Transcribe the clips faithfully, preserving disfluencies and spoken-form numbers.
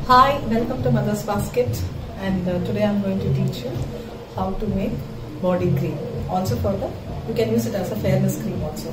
Hi, welcome to Mother's Basket, and uh, today I'm going to teach you how to make body cream. Also for that, you can use it as a fairness cream also.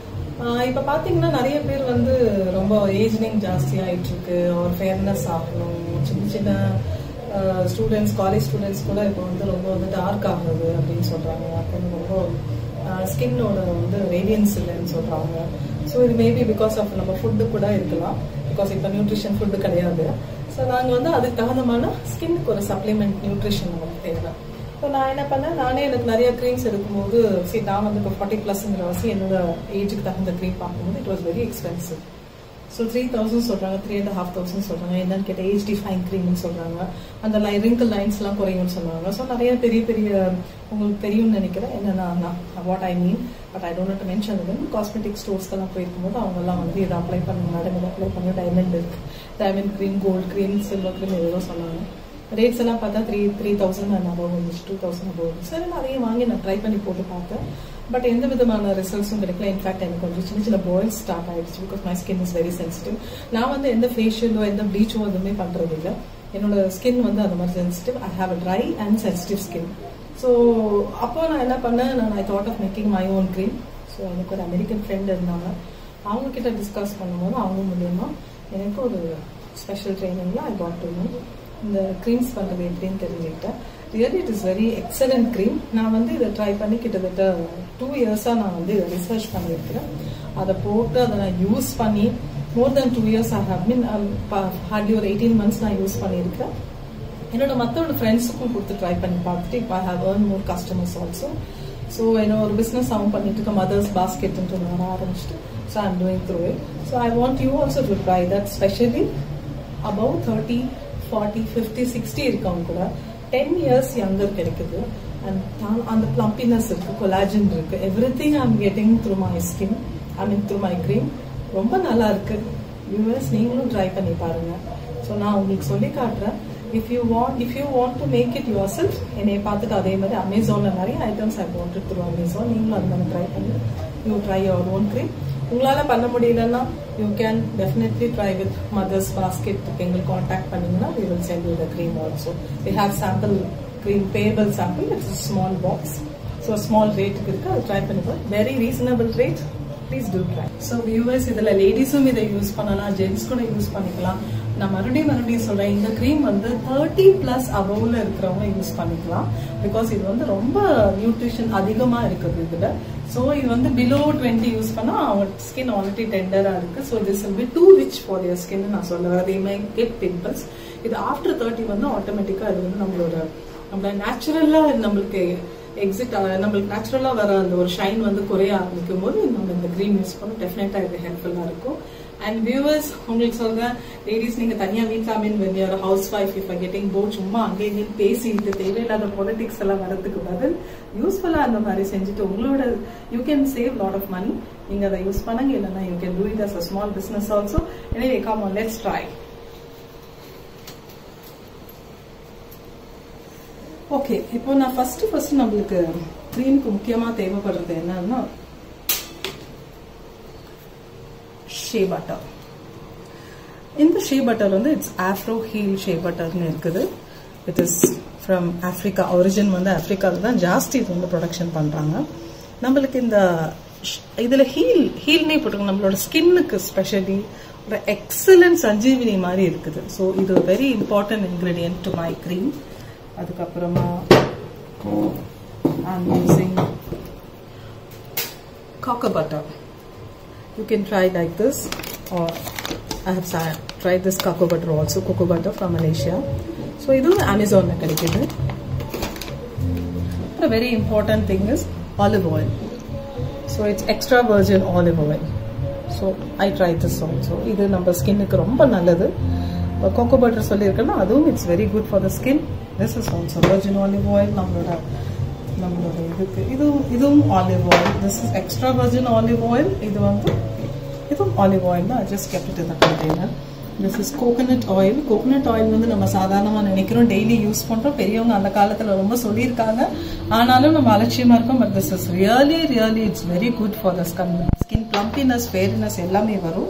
இப்போ பார்த்தீங்கன்னா நிறைய பேர் வந்து ரொம்ப ageing ஜாஸ்தி ஆயிட்டு இருக்கு ஒரு ஃபேர்னஸ் ஆகணும் சின்ன சின்ன ஸ்டூடெண்ட்ஸ் காலேஜ் ஸ்டூடெண்ட்ஸ் கூட இப்போ வந்து ரொம்ப வந்து டார்க் ஆகுது அப்படின்னு சொல்றாங்க அப்புறம் ரொம்ப ஸ்கின்னோட வந்து ரேடியன்ஸ் இல்லைன்னு சொல்றாங்க ஸோ இது மேபி பிகாஸ் ஆஃப் நம்ம ஃபுட்டு கூட இருக்கலாம் பிகாஸ் இப்போ நியூட்ரிஷன் ஃபுட்டு கிடையாது ஸோ நாங்கள் வந்து அதுக்கு தகுந்தமான ஸ்கின்னுக்கு ஒரு சப்ளிமெண்ட் நியூட்ரிஷன் நமக்கு தேவை ஸோ நான் என்ன பண்ணேன் நானே எனக்கு நிறைய க்ரீம்ஸ் எடுக்கும்போது சரி நான் வந்து இப்போ ஃபார்ட்டி ப்ளஸ்ங்கிற வாசி என்னோட ஏஜுக்கு தகுந்த க்ரீம் பார்க்கும்போது it was very expensive so three thousand சொல்கிறாங்க த்ரீ அண்ட் ஹாஃப் தௌசண்ட் சொல்கிறாங்க என்னன்னு கேட்டால் ஏஜ் டிஃபைன் க்ரீம்னு சொல்கிறாங்க அந்த லை ரிங்கிள் லைன்ஸ்லாம் குறையும்னு சொன்னாங்க ஸோ நிறைய பெரிய பெரிய உங்களுக்கு தெரியும்னு நினைக்கிறேன் என்னன்னா what I mean but I don't mention இது காஸ்மெட்டிக் ஸ்டோர்ஸ்க்கெல்லாம் போயிருக்கும்போது அவங்கெல்லாம் வந்து இதை அப்ளை பண்ணுங்க மேடம் இதை அப்ளை பண்ணி டைமண்ட் இருக்கு diamond cream gold cream silver cream எதுவும் சொன்னாங்க ரேட்ஸ் எல்லாம் பார்த்தா three three thousand and above இருந்துச்சு டூ தௌசண்ட் அபவ் இருந்துச்சு சரி நிறைய வாங்கி நான் ட்ரை பண்ணி போட்டு பார்த்தேன் பட் எந்த விதமான ரிசல்ட்ஸும் கிடைக்கல இன்ஃபேக்ட் எனக்கு கொஞ்சம் சின்ன சின்ன பாயில்ஸ் ஸ்டார்ட் ஆயிடுச்சு because my skin is very sensitive நான் வந்து எந்த ஃபேஷியலோ எந்த ப்ளீச்சோ எதுவுமே பண்றது இல்லை என்னோட ஸ்கின் வந்து அந்த மாதிரி sensitive I have a dry and sensitive skin so அப்போ நான் என்ன பண்ணேன் நான் I thought of making my own cream so எனக்கு ஒரு அமெரிக்கன் ஃப்ரெண்ட் இருந்தாங்க அவங்க கிட்ட டிஸ்கஸ் பண்ணும்போது அவங்க மூலியமா எனக்கு ஒரு ஸ்பெஷல் ட்ரைனிங்ல ஐ காட் டு நோ இந்த க்ரீம்ஸ் பண்ணுறது எப்படின்னு தெரிஞ்சுக்கிட்டேன் really it is very excellent cream நான் வந்து இதை ட்ரை பண்ணி கிட்டத்தட்ட டூ இயர்ஸாக நான் வந்து இதை ரிசர்ச் பண்ணியிருக்கிறேன் அதை போட்டு அதை நான் யூஸ் பண்ணி more then two years I have mean hardly ஒரு எயிட்டீன் மந்த்ஸ் நான் யூஸ் பண்ணியிருக்கேன் என்னோட மற்றோட ஃப்ரெண்ட்ஸுக்கும் கொடுத்து ட்ரை பண்ணி பார்த்துட்டு இப்போ I have earn more customers also so என்ன ஒரு பிஸ்னஸ் அவங்க பண்ணிட்டு இருக்க மதர்ஸ் பாஸ்கெட்ன்ட்டு வர ஆரம்பிச்சுட்டு so I am doing through it so I want you also to try that specially above thirty forty fifty sixty இருக்கவங்க கூட டென் இயர்ஸ் யங்கர் கிடைக்குது அண்ட் அந்த பிளம்பினஸ் இருக்கு கொலாஜன் இருக்கு everything I am getting through my skin I mean through my cream ரொம்ப நல்லா இருக்கு US நீங்களும் ட்ரை பண்ணி பாருங்க ஸோ நான் உங்களுக்கு சொல்லி காட்டுறேன் if you want if you want to make it your yourself பார்த்துட்டு அதே மாதிரி அமேசான்ல நிறைய items I want through Amazon நீங்களும் அது மாதிரி ட்ரை பண்ணி you try your own cream உங்களால பண்ண முடியலன்னா you can definitely try with Mother's Basket எங்களுக்கு கான்டாக்ட் பண்ணீங்கன்னா we will send you the cream also we have sample cream payable sample it's a small box so a small rate இருக்கு அது try பண்ணி பாருங்க very reasonable rate please do try so viewers இதுல லேடிஸும் இதை use பண்ணலாம் gents கூட use பண்ணிக்கலாம் நான் மறுபடியும் மறுபடியும் சொல்றேன் இந்த க்ரீம் வந்து தேர்ட்டி பிளஸ் அபவ்ல இருக்கிறவங்க யூஸ் பண்ணிக்கலாம் பிகாஸ் இது வந்து ரொம்ப நியூட்ரிஷன் அதிகமா இருக்குது இதுல ஸோ இது வந்து பிலோ டுவெண்ட்டி யூஸ் பண்ணா அவங்க ஸ்கின் ஆல்ரெடி டெண்டரா இருக்கு so this will be too rich for your skin நான் சொல்லுவேன் அதே மாதிரி கெட் பிம்பிள்ஸ் இது ஆஃப்டர் தேர்ட்டி வந்து ஆட்டோமேட்டிக்கா அது வந்து நம்மளோட நம்ம நேச்சுரலா நம்மளுக்கு எக்ஸிட் நம்மளுக்கு நேச்சுரலா வர அந்த ஒரு ஷைன் வந்து குறைய ஆரம்பிக்கும் போது நம்ம இந்த க்ரீம் யூஸ் பண்ண டெஃபினட்டா இது ஹெல்ப்ஃபுல்லா இருக்கும் அண்ட் வியூவர்ஸ் உங்களுக்கு சொல்றேன் லேடிஸ் நீங்க தனியா வீட்ல mean when your housewife if getting bored சும்மா அங்கே இங்கேயும் பேசிட்டு தேவையில்லாத பொலிட்டிக்ஸ் எல்லாம் வரதுக்கு பதில் யூஸ்ஃபுல்லா அந்த மாதிரி செஞ்சுட்டு உங்களோட you can save lot of money நீங்க அதை யூஸ் பண்ணுங்க இல்லைன்னா you can do it as a small business also எனவே come on let's try okay இப்போ நான் ஃபர்ஸ்ட் ஃபர்ஸ்ட் நம்மளுக்கு க்ரீமுக்கு முக்கியமா தேவைப்படுறது என்னன்னா ஷே பட்டர் இந்த ஷே பட்டர் வந்து இட்ஸ் ஆஃப்ரோ ஹீல் ஷே பட்டர்னு இருக்குது it is from Africa origin வந்து ஆப்பிரிக்காவில் தான் ஜாஸ்தி இது வந்து ப்ரொடக்ஷன் பண்றாங்க நம்மளுக்கு இந்த இதுல ஹீல் ஹீல்னே போட்டுருக்கோம் நம்மளோட ஸ்கின்னுக்கு ஸ்பெஷலி ஒரு எக்ஸலன்ட் சஞ்சீவினி மாதிரி இருக்குது ஸோ இது very important ingredient to my cream அதுக்கப்புறமா I am using cocoa butter you can try like this or I have tried this cocoa butter also cocoa butter from Malaysia so idu Amazon la kedikudhu a very important thing is olive oil so it's extra virgin olive oil so I tried this also idu நம்ம ஸ்கின்னுக்கு ரொம்ப நல்லது cocoa butter சொல்லிருக்கேன்னா அதுவும் it's very good for the skin this is also virgin olive oil நம்மளோட நம்மளோட இதுக்கு இது இதுவும் olive oil this is extra virgin olive oil இது வந்து இதுவும் ஆலிவ் ஆயில் தான் just kept in the container this is coconut oil coconut oil வந்து நம்ம சாதாரணமாக நினைக்கிறோம் டெய்லி யூஸ் பண்ணுறோம் பெரியவங்க அந்த காலத்தில் ரொம்ப சொல்லியிருக்காங்க ஆனாலும் நம்ம அலட்சியமாக இருக்கோம் but this is really really it's very good for the skin skin plumpness fairness எல்லாமே வரும்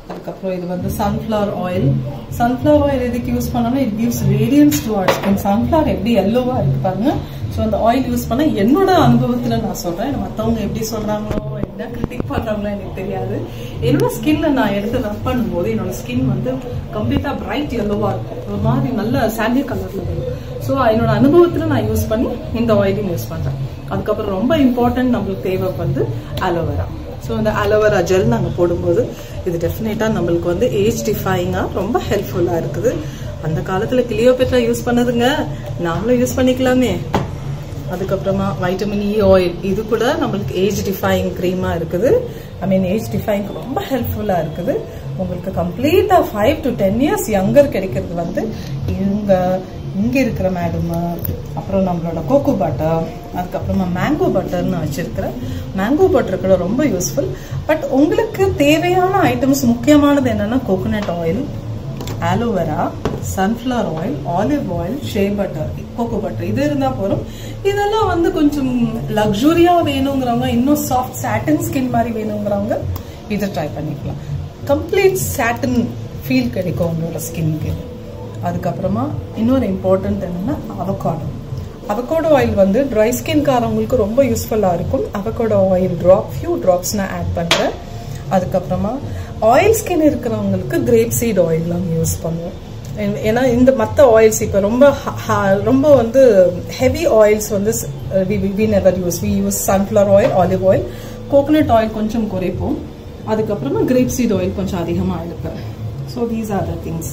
அதுக்கப்புறம் இது வந்து சன்ஃப்ளவர் ஆயில். சன்ஃப்ளவர் ஆயில் எதுக்கு யூஸ் பண்ணோம்னா it gives radiance to our skin. Sunflower எப்படி எல்லோவா இருக்கு பாருங்க. ஸோ அந்த ஆயில் யூஸ் பண்ண என்னோட அனுபவத்துல நான் சொல்றேன். மற்றவங்க எப்படி சொல்றாங்களோ என்ன கிரிட்டிக் பண்றாங்களோ எனக்கு தெரியாது. என்னோட ஸ்கின்ல நான் எடுத்து ரப் பண்ணும்போது என்னோட ஸ்கின் வந்து கம்ப்ளீட்டா பிரைட் எல்லோவா இருக்கும். ஒரு மாதிரி நல்ல சாண்டில் கலர்ல வரும். ஸோ என்னோட அனுபவத்துல நான் யூஸ் பண்ணி இந்த ஆயிலும் யூஸ் பண்றேன். அதுக்கப்புறம் ரொம்ப இம்பார்ட்டன்ட் நம்மளுக்கு தேவை வந்து அலோவேரா. ஸோ இந்த அலோவேரா ஜெல் நாங்கள் போடும்போது இது டெஃபினட்டா நம்மளுக்கு வந்து ஏஜ் டிஃபைங்கா ரொம்ப ஹெல்ப்ஃபுல்லா இருக்குது. அந்த காலத்துல கிளியோபெட்ரா யூஸ் பண்ணதுங்க, நாமளும் யூஸ் பண்ணிக்கலாமே. அதுக்கப்புறமா வைட்டமின் இ ஆயில், இது கூட நம்மளுக்கு ஏஜ் டிஃபைங் கிரீமா இருக்குது. ஐ மீன் ஏஜ் டிஃபைங் ரொம்ப ஹெல்ப்ஃபுல்லா இருக்குது. உங்களுக்கு கம்ப்ளீட்டா five to ten years younger கிடைக்கிறது வந்து இவங்க இங்க இருக்கிற மேடம். அப்புறம் நம்மளோட கோகோ பட்டர், அதுக்கப்புறமா மேங்கோ பட்டர்னு வச்சிருக்கிறேன். மேங்கோ பட்டர் கூட ரொம்ப யூஸ்ஃபுல். பட் உங்களுக்கு தேவையான ஐட்டம்ஸ் முக்கியமானது என்னன்னா coconut oil, aloe vera, sunflower oil, olive oil, shea butter, cocoa butter, இது இருந்தா போதும். இதெல்லாம் வந்து கொஞ்சம் லக்ஸுரியா வேணுங்கிறவங்க, இன்னும் சாஃப்ட் சாட்டின் ஸ்கின் மாதிரி வேணுங்கிறவங்க இதை ட்ரை பண்ணிக்கலாம். கம்ப்ளீட் சாட்டின் ஃபீல் கிடைக்கும் உங்களோட ஸ்கின்க்கு. அதுக்கப்புறமா இன்னொரு இம்பார்ட்டன்ட் என்னன்னா அவகாடோ. அவகாடோ ஆயில் வந்து ட்ரை ஸ்கின்காரவங்களுக்கு ரொம்ப யூஸ்ஃபுல்லா இருக்கும். Avocado oil drop few drops நான் ஆட் பண்றேன். அதுக்கப்புறமா ஆயில் ஸ்கின் இருக்கிறவங்களுக்கு கிரேப் சீட் ஆயில் நாங்கள் யூஸ் பண்ணுவோம். ஏன்னா இந்த மற்ற ஆயில்ஸ் இப்போ ரொம்ப ரொம்ப வந்து ஹெவி ஆயில்ஸ் வந்து we never use. We use sunflower oil, olive oil, coconut oil கொஞ்சம் குறைப்போம். அதுக்கப்புறமா கிரேப் சீட் ஆயில் கொஞ்சம் அதிகமாக இருக்கு. So these are the things.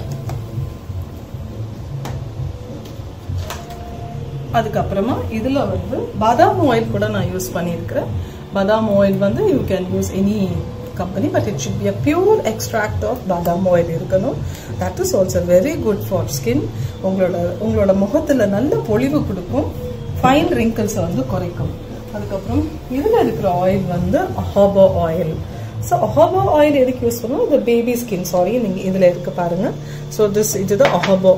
அதுக்கப்புறமா இதுல வந்து பாதாம் ஆயில் கூட நான் யூஸ் பண்ணியிருக்கிறேன். பாதாம் ஆயில் வந்து you can use any company, but it should be a pure extract of badam oil இருக்கணும். That is also very good for skin. உங்களோட உங்களோட முகத்துல நல்ல பொலிவு கொடுக்கும், ஃபைன் ரிங்கிள்ஸ் வந்து குறைக்கும். அதுக்கப்புறம் இதுல இருக்கிற ஆயில் வந்து jojoba oil. So jojoba oil எதுக்கு யூஸ் பண்ணுவோம்? இது பேபி ஸ்கின். சாரி, நீங்க இதுல இருக்கு பாருங்க. ஸோ திஸ் இதுதான் அஹோபா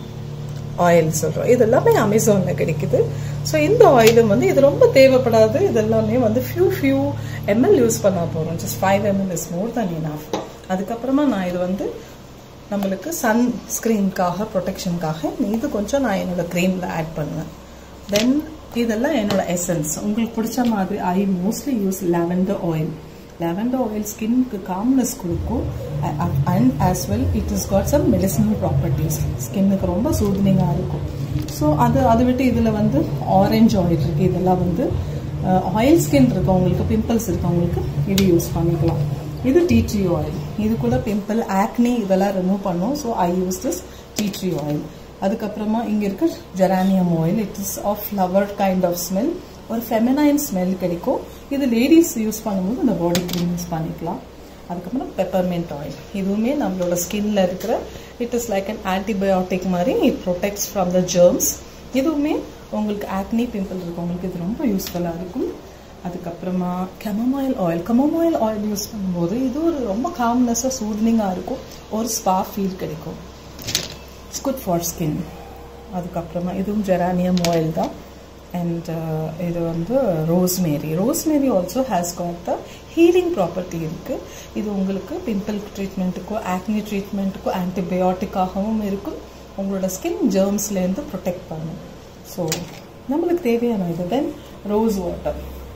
ஆயில் சொல்றோம். இது எல்லாமே அமேசான்ல கிடைக்குது. ஸோ இந்த ஆயிலும் வந்து இது ரொம்ப தேவைப்படாது. இது எல்லாமே வந்து ஃபியூ ஃபியூ எம்எல் யூஸ் பண்ணா போறோம். Just five ml is more than enough. அதுக்கப்புறமா நான் இது வந்து நம்மளுக்கு சன் ஸ்கிரீனுக்காக ப்ரொடெக்ஷனுக்காக இது கொஞ்சம் நான் என்னோட கிரீம்ல ஆட் பண்ணுவேன். தென் இதெல்லாம் என்னோட எசன்ஸ். உங்களுக்கு பிடிச்ச மாதிரி I mostly use lavender oil. Lavender oil ஸ்கின்க்கு காம்னஸ் கொடுக்கும். And as well it is got some medicinal properties. ஸ்கின்னுக்கு ரொம்ப சூதனிங்காக இருக்கும். ஸோ அது அதை விட்டு இதில் வந்து ஆரஞ்சு ஆயில் இருக்குது. இதெல்லாம் வந்து ஆயில் ஸ்கின் இருக்கவங்களுக்கு, பிம்பிள்ஸ் இருக்கவங்களுக்கு இது யூஸ் பண்ணிக்கலாம். இது டீ ட்ரீ ஆயில். இது கூட பிம்பிள், ஆக்னி இதெல்லாம் ரிமூவ் பண்ணும். So I use this tea tree oil. அதுக்கப்புறமா இங்கே இருக்க geranium oil. It is of flower kind of smell. ஒரு ஃபெமினைன் ஸ்மெல் கிடைக்கும். இது லேடிஸ் யூஸ் பண்ணும்போது இந்த பாடி க்ரீம் யூஸ் பண்ணிக்கலாம். அதுக்கப்புறம் பெப்பர்மெண்ட் ஆயில். இதுவுமே நம்மளோட ஸ்கின்ல இருக்கிற it is like an antibiotic மாதிரி. It protects from the germs. இதுவுமே உங்களுக்கு ஆக்னி, பிம்பிள் இருக்கவங்களுக்கு இது ரொம்ப யூஸ்ஃபுல்லாக இருக்கும். அதுக்கப்புறமா chamomile oil. Chamomile oil use பண்ணும்போது இது ஒரு ரொம்ப காம்னஸாக சூதனிங்காக இருக்கும். ஒரு ஸ்பா ஃபீல் கிடைக்கும். It's good for skin. அதுக்கப்புறமா இதுவும் ஜெரானியம் ஆயில் தான். அண்ட் இது வந்து rosemary. Rosemary also has got the healing property இருக்கு. இது உங்களுக்கு பிம்பிள் ட்ரீட்மெண்ட்டுக்கோ ஆக்னி ட்ரீட்மெண்ட்டுக்கோ ஆன்டிபயோட்டிக்காகவும் இருக்கும். உங்களோட ஸ்கின் ஜெர்ம்ஸ்லேருந்து ப்ரொடெக்ட் பண்ணும். ஸோ நம்மளுக்கு தேவையான இது. Then rose water.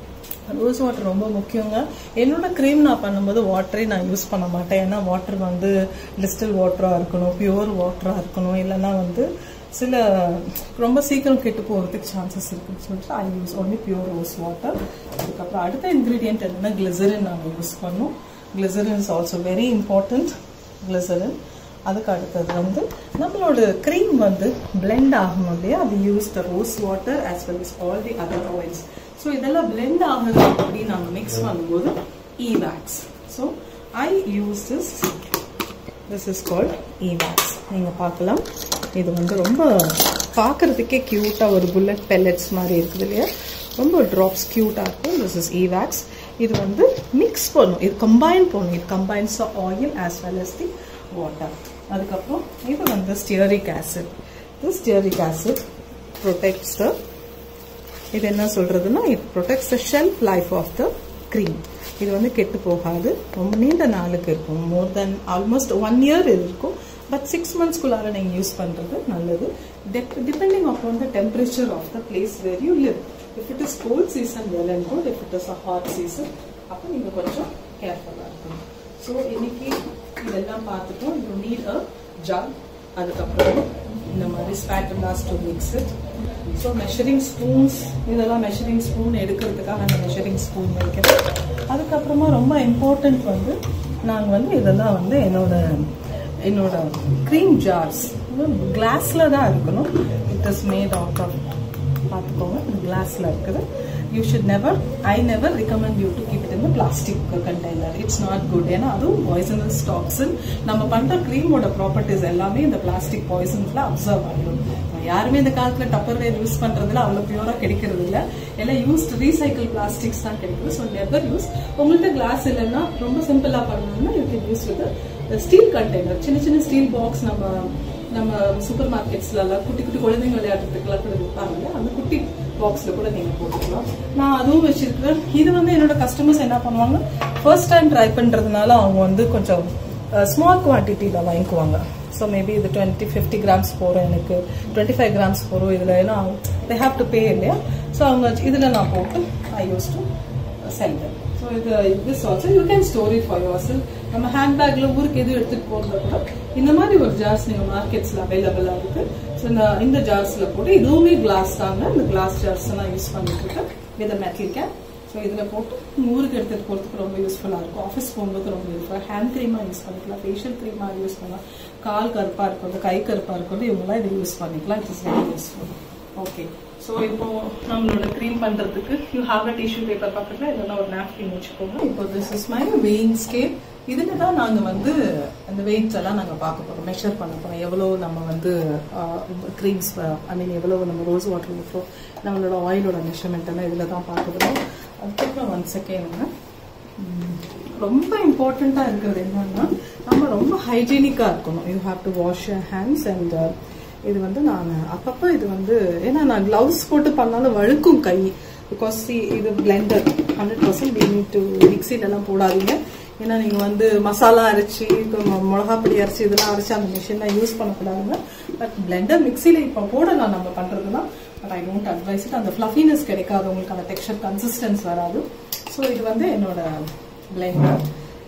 Rose water ரொம்ப முக்கியங்க. என்னோட க்ரீம் நான் பண்ணும்போது வாட்டரே நான் யூஸ் பண்ண மாட்டேன். ஏன்னா வாட்டர் வந்து டிஸ்டில் வாட்டராக இருக்கணும், பியூர் வாட்டராக இருக்கணும். இல்லைன்னா வந்து சில ரொம்ப சீக்கிரம் கெட்டு போகிறதுக்கு சான்சஸ் இருக்குன்னு சொல்லிட்டு I use only pure rose water. அதுக்கப்புறம் அடுத்த இன்க்ரீடியன்ட் என்னன்னா கிளிசரின் நாங்கள் யூஸ் பண்ணோம். Glycerin is also very important. Glycerin. அதுக்கு அடுத்தது வந்து நம்மளோட க்ரீம் வந்து பிளெண்ட் ஆகணும் இல்லையா, அது use the rose water as well as all the other oils. So இதெல்லாம் பிளெண்ட் ஆகுது அப்படி நாங்கள் மிக்ஸ் பண்ணும்போது E wax. So I use this. This is called E wax. நீங்கள் பார்க்கலாம். இது வந்து ரொம்ப பார்க்கறதுக்கே க்யூட்டாக ஒரு புல்லட் பெல்லட்ஸ் மாதிரி இருக்குது இல்லையா, ரொம்ப ட்ராப்ஸ் க்யூட்டாக இருக்கும். This is E wax. இது வந்து மிக்ஸ் பண்ணும், இது கம்பைன் பண்ணும். இது combines the oil as well as the water. அதுக்கப்புறம் இது வந்து stearic acid. This stearic acid protects the, இது என்ன சொல்றதுன்னா, it protects the shelf life of the cream. இது வந்து கெட்டு போகாது, ரொம்ப நீண்ட நாளுக்கு இருக்கும். More then almost one year இருக்கும். பட் சிக்ஸ் மந்த்ஸ்க்குள்ளார நீங்கள் யூஸ் பண்ணுறது நல்லது. Depending upon the temperature of the place where you live. If it is cold season well and good, if it is a hot season அப்போ நீங்கள் கொஞ்சம் கேர்ஃபுல்லாக இருக்கணும். ஸோ இன்னைக்கு இதெல்லாம் பார்த்துட்டோம். யூ நீட் அ ஜார், அதுக்கப்புறம் இந்த மாதிரி spatulas to mix it. So measuring spoons, இதெல்லாம் மெஷரிங் ஸ்பூன் எடுக்கிறதுக்காக அந்த மெஷரிங் ஸ்பூன் வைக்கிறேன். அதுக்கப்புறமா ரொம்ப இம்பார்ட்டன்ட் வந்து நாங்கள் வந்து இதெல்லாம் வந்து என்னோட என்னோட க்ரீம் ஜார்ஸ் கிளாஸில் தான் இருக்கணும். It is made out of, பார்த்துக்கோங்க, இது கிளாஸில் இருக்குது. You should never, I never recommend you to keep it in the plastic container. It's not good. ஏன்னா அதுவும் poisonous toxin. நம்ம பண்ற கிரீமோட ப்ராப்பர்ட்டிஸ் எல்லாமே இந்த பிளாஸ்டிக் பாய்சன்ஸ்ல அப்சர்வ் ஆகிடும். யாருமே இந்த காலத்துல டப்பர்வேர் யூஸ் பண்றதுல அவ்வளவு பியூரா கிடைக்கிறது இல்லை. எல்லாம் யூஸ்ட் ரீசைக்கிள் பிளாஸ்டிக்ஸ் தான் கிடைக்குது. So never use. உங்கள்கிட்ட கிளாஸ் இல்லைன்னா ரொம்ப சிம்பிளா பண்ணணும்னா you can use with steel container. சின்ன சின்ன ஸ்டீல் பாக்ஸ் நம்ம நம்ம சூப்பர் மார்க்கெட்ஸ்ல எல்லாம் குட்டி குட்டி குழந்தைங்க விளையாடுறதுக்குலாம் கூட விற்பாங்க. அந்த குட்டி பாக்ஸ்ல கூட நீங்க போட்டுக்கலாம். நான் அதுவும் வச்சிருக்கிறேன். இது வந்து என்னோட கஸ்டமர்ஸ் என்ன பண்ணுவாங்க, ஃபர்ஸ்ட் டைம் ட்ரை பண்றதுனால அவங்க வந்து கொஞ்சம் ஸ்மால் குவான்டிட்டியில வாங்கிக்குவாங்க. ஸோ மேபி இது டுவெண்ட்டி ஃபிஃப்டி கிராம்ஸ் போகிறோம், எனக்கு டுவெண்ட்டி ஃபைவ் கிராம்ஸ் போகிறோம். இதில் ஏன்னா தே ஹாவ் டு பே இல்லையா. ஸோ அவங்க இதில் நான் போட்டு I use to sell them. So இது this also you can store it for yourself. நம்ம ஹேண்ட்பேக்ல ஊருக்கு எதுவும் எடுத்துட்டு போகிறத கூட இந்த மாதிரி ஒரு ஜார்ஸ் நீங்கள் மார்க்கெட்ஸில் அவைலபிளாக இருக்கு. ஸோ இந்த இந்த ஜார்ஸில் போட்டு, இதுவுமே கிளாஸ் தாங்க, இந்த கிளாஸ் ஜார்ஸ் நான் யூஸ் பண்ணிட்டு இருக்கேன் வித் மெட்டல் கேன். ஸோ இதில் போட்டு ஊருக்கு எடுத்துகிட்டு போகிறதுக்கு ரொம்ப யூஸ்ஃபுல்லாக இருக்கும். ஆஃபீஸ் போகும்போது ரொம்ப யூஸ்ஃபுல்லாக. ஹேண்ட் க்ரீமாக யூஸ் பண்ணிக்கலாம், ஃபேஷியல் க்ரீமாக யூஸ் பண்ணலாம். கால் கருப்பாக இருக்கிறது, கை கருப்பாக இருக்கிறது, இவங்களாம் இதை யூஸ் பண்ணிக்கலாம். It is very useful. Okay, so இப்போ நம்மளோட க்ரீம் பண்ணுறதுக்கு you have a tissue paper பக்கத்தில் இல்லைன்னா ஒரு நாப்கின் வச்சுக்கோங்க. இப்போ this is my weighing scale. இதில் தான் நாங்கள் வந்து அந்த வெயிட்ஸ் எல்லாம் நாங்கள் பார்க்க போகிறோம், மெஷர் பண்ண போகிறோம். எவ்வளோ நம்ம வந்து க்ரீம்ஸ், ஐ மீன் எவ்வளோ நம்ம ரோஸ் வாட்டர் ஊற்றுறோ, நம்மளோட ஆயிலோட மெஷர்மெண்ட் எல்லாம் இதில் தான் பார்க்க போகிறோம். அதுக்கப்புறம் ஒன் செகண்ட், ரொம்ப இம்பார்ட்டண்ட்டாக இருக்கிறது என்னன்னா நம்ம ரொம்ப ஹைஜீனிக்காக இருக்கணும். You have to wash your hands. And இது வந்து நான் அப்பப்போ இது வந்து ஏன்னா நான் கிளவுஸ் போட்டு பண்ணாலும் வழுக்கும் கை. பிகாஸ் இது blender hundred percent we need to மிக்சிலெல்லாம் போடாதீங்க. ஏன்னா நீங்கள் வந்து மசாலா அரைச்சி, மிளகா பொடி அரைச்சி, இதெல்லாம் அரைச்சி அந்த மிஷின்லாம் யூஸ் பண்ணக்கூடாதுங்க. பட் பிளெண்டர் மிக்சியில் இப்போ போடலாம் நம்ம பண்ணுறது தான். But I don't advise it. அந்த ஃப்ளஃபினஸ் கிடைக்காது உங்களுக்கு, அந்த டெக்ஸ்சர் கன்சிஸ்டன்ஸ் வராது. ஸோ இது வந்து என்னோட பிளெண்டர்.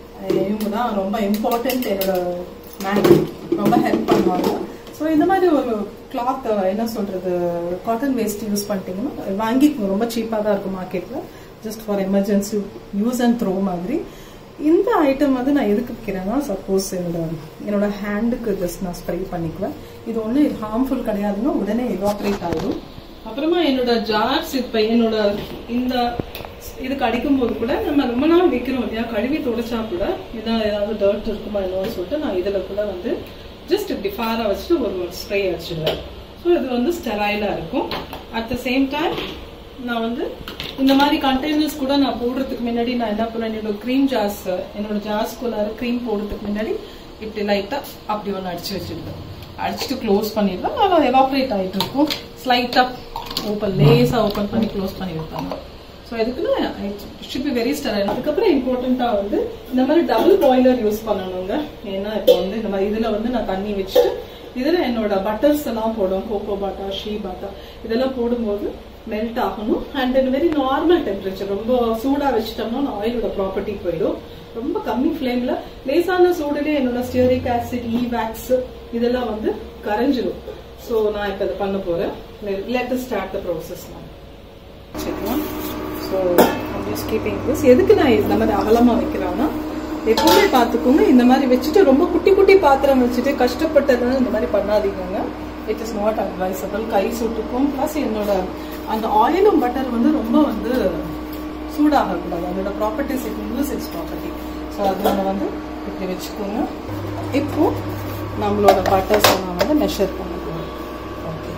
இவங்க தான் ரொம்ப இம்பார்ட்டன்ட், என்னோட மேடம் ரொம்ப ஹெல்ப் பண்ணுவாங்க. ஸோ இந்த மாதிரி ஒரு கிளாத், என்ன சொல்றது, காட்டன் வேஸ்ட் யூஸ் பண்ணிட்டீங்கன்னா வாங்கிக்கோங்க. ரொம்ப சீப்பாக தான் இருக்கும் மார்க்கெட்டில், just for emergency use and throw மாதிரி. இந்த ஐட்டம் வந்து நான் எதுக்கு வைக்கிறேன்னா, சப்போஸ் என்னோட என்னோட ஹேண்டுக்கு ஜஸ்ட் நான் ஸ்ப்ரே பண்ணிக்குவேன். இது ஒன்றும் ஹார்ம்ஃபுல் கிடையாதுன்னா உடனே எவாப்ரேட் ஆகிடும். அப்புறமா என்னோட ஜார்ஸ் இப்போ என்னோட இந்த இதுக்கு அடிக்கும் போது கூட நம்ம ரொம்ப நாள் வைக்கிறோம் இல்லையா, கழுவி தொடச்சா கூட இதான் ஏதாவது டர்ட் இருக்குமா என்னன்னு சொல்லிட்டு நான் இதில் கூட வந்து ஜஸ்ட் இப்படி ஃபாராக வச்சுட்டு ஒரு ஸ்ப்ரே அடிச்சிடுவேன். ஸோ இது வந்து ஸ்டெரைலாக இருக்கும். அட் த சேம் டைம் நான் வந்து இந்த மாதிரி கண்டெய்னர்ஸ் கூட நான் போடுறதுக்கு முன்னாடி நான் என்ன பண்ணுவேன், என்னோட க்ரீம் ஜார்ஸ், என்னோட ஜார்ஸ்குள்ளார க்ரீம் போடுறதுக்கு முன்னாடி இப்படி லைட்டாக அப்படி ஒன்று அடிச்சு வச்சுருக்கேன். அடிச்சுட்டு க்ளோஸ் பண்ணிடுவேன். நல்லா எவாப்ரேட் ஆகிட்டு இருக்கும். ஸ்லைட்டாக ஓப்பன், லேஸாக ஓப்பன் பண்ணி க்ளோஸ் பண்ணி வைப்பாங்க. ஸோ எதுக்குன்னா it should be very sterile. அதுக்கப்புறம் இம்பார்ட்டண்ட்டாக வந்து இந்த மாதிரி டபுள் பாய்லர் யூஸ் பண்ணணுங்க. ஏன்னா இப்போ வந்து இந்த மாதிரி இதில் வந்து நான் தண்ணி வச்சுட்டு இதில் என்னோட பட்டர்ஸ் எல்லாம் போடுவோம், கோகோ பட்டர், ஷீ பட்டர், இதெல்லாம் போடும்போது மெல்ட் ஆகணும். And then very normal temperature. ரொம்ப சூடாக வச்சுட்டோம்னா ஆயிலோட ப்ராப்பர்ட்டி போயிடும். ரொம்ப கம்மி ஃப்ளேமில் லேசான சூடுலேயே என்னோட ஸ்டியரிக் ஆசிட், ஈ வேக்ஸ் இதெல்லாம் வந்து கரைஞ்சிடும். ஸோ நான் இப்போ இதை பண்ண போகிறேன். Let us start the process. நான் செக்லாம். So I'm just keeping this. எதுக்கு நான் இந்த மாதிரி அகலமாக வைக்கிறான்னா, எப்பவுமே பார்த்துக்கோங்க, இந்த மாதிரி வச்சுட்டு ரொம்ப குட்டி குட்டி பாத்திரம் வச்சுட்டு கஷ்டப்பட்டதுனால இந்த மாதிரி பண்ணாதீங்க. It is not advisable. கை சுட்டுக்கும். ப்ளஸ் என்னோட அந்த ஆயிலும் பட்டர் வந்து ரொம்ப வந்து சூடாகக்கூடாது. அதோட properties it lose its property. So அதனால வந்து இப்படி வச்சுக்கோங்க. இப்போ நம்மளோட பட்டர்ஸ் நான் வந்து மெஷர் பண்ண போகிறோம். ஓகே,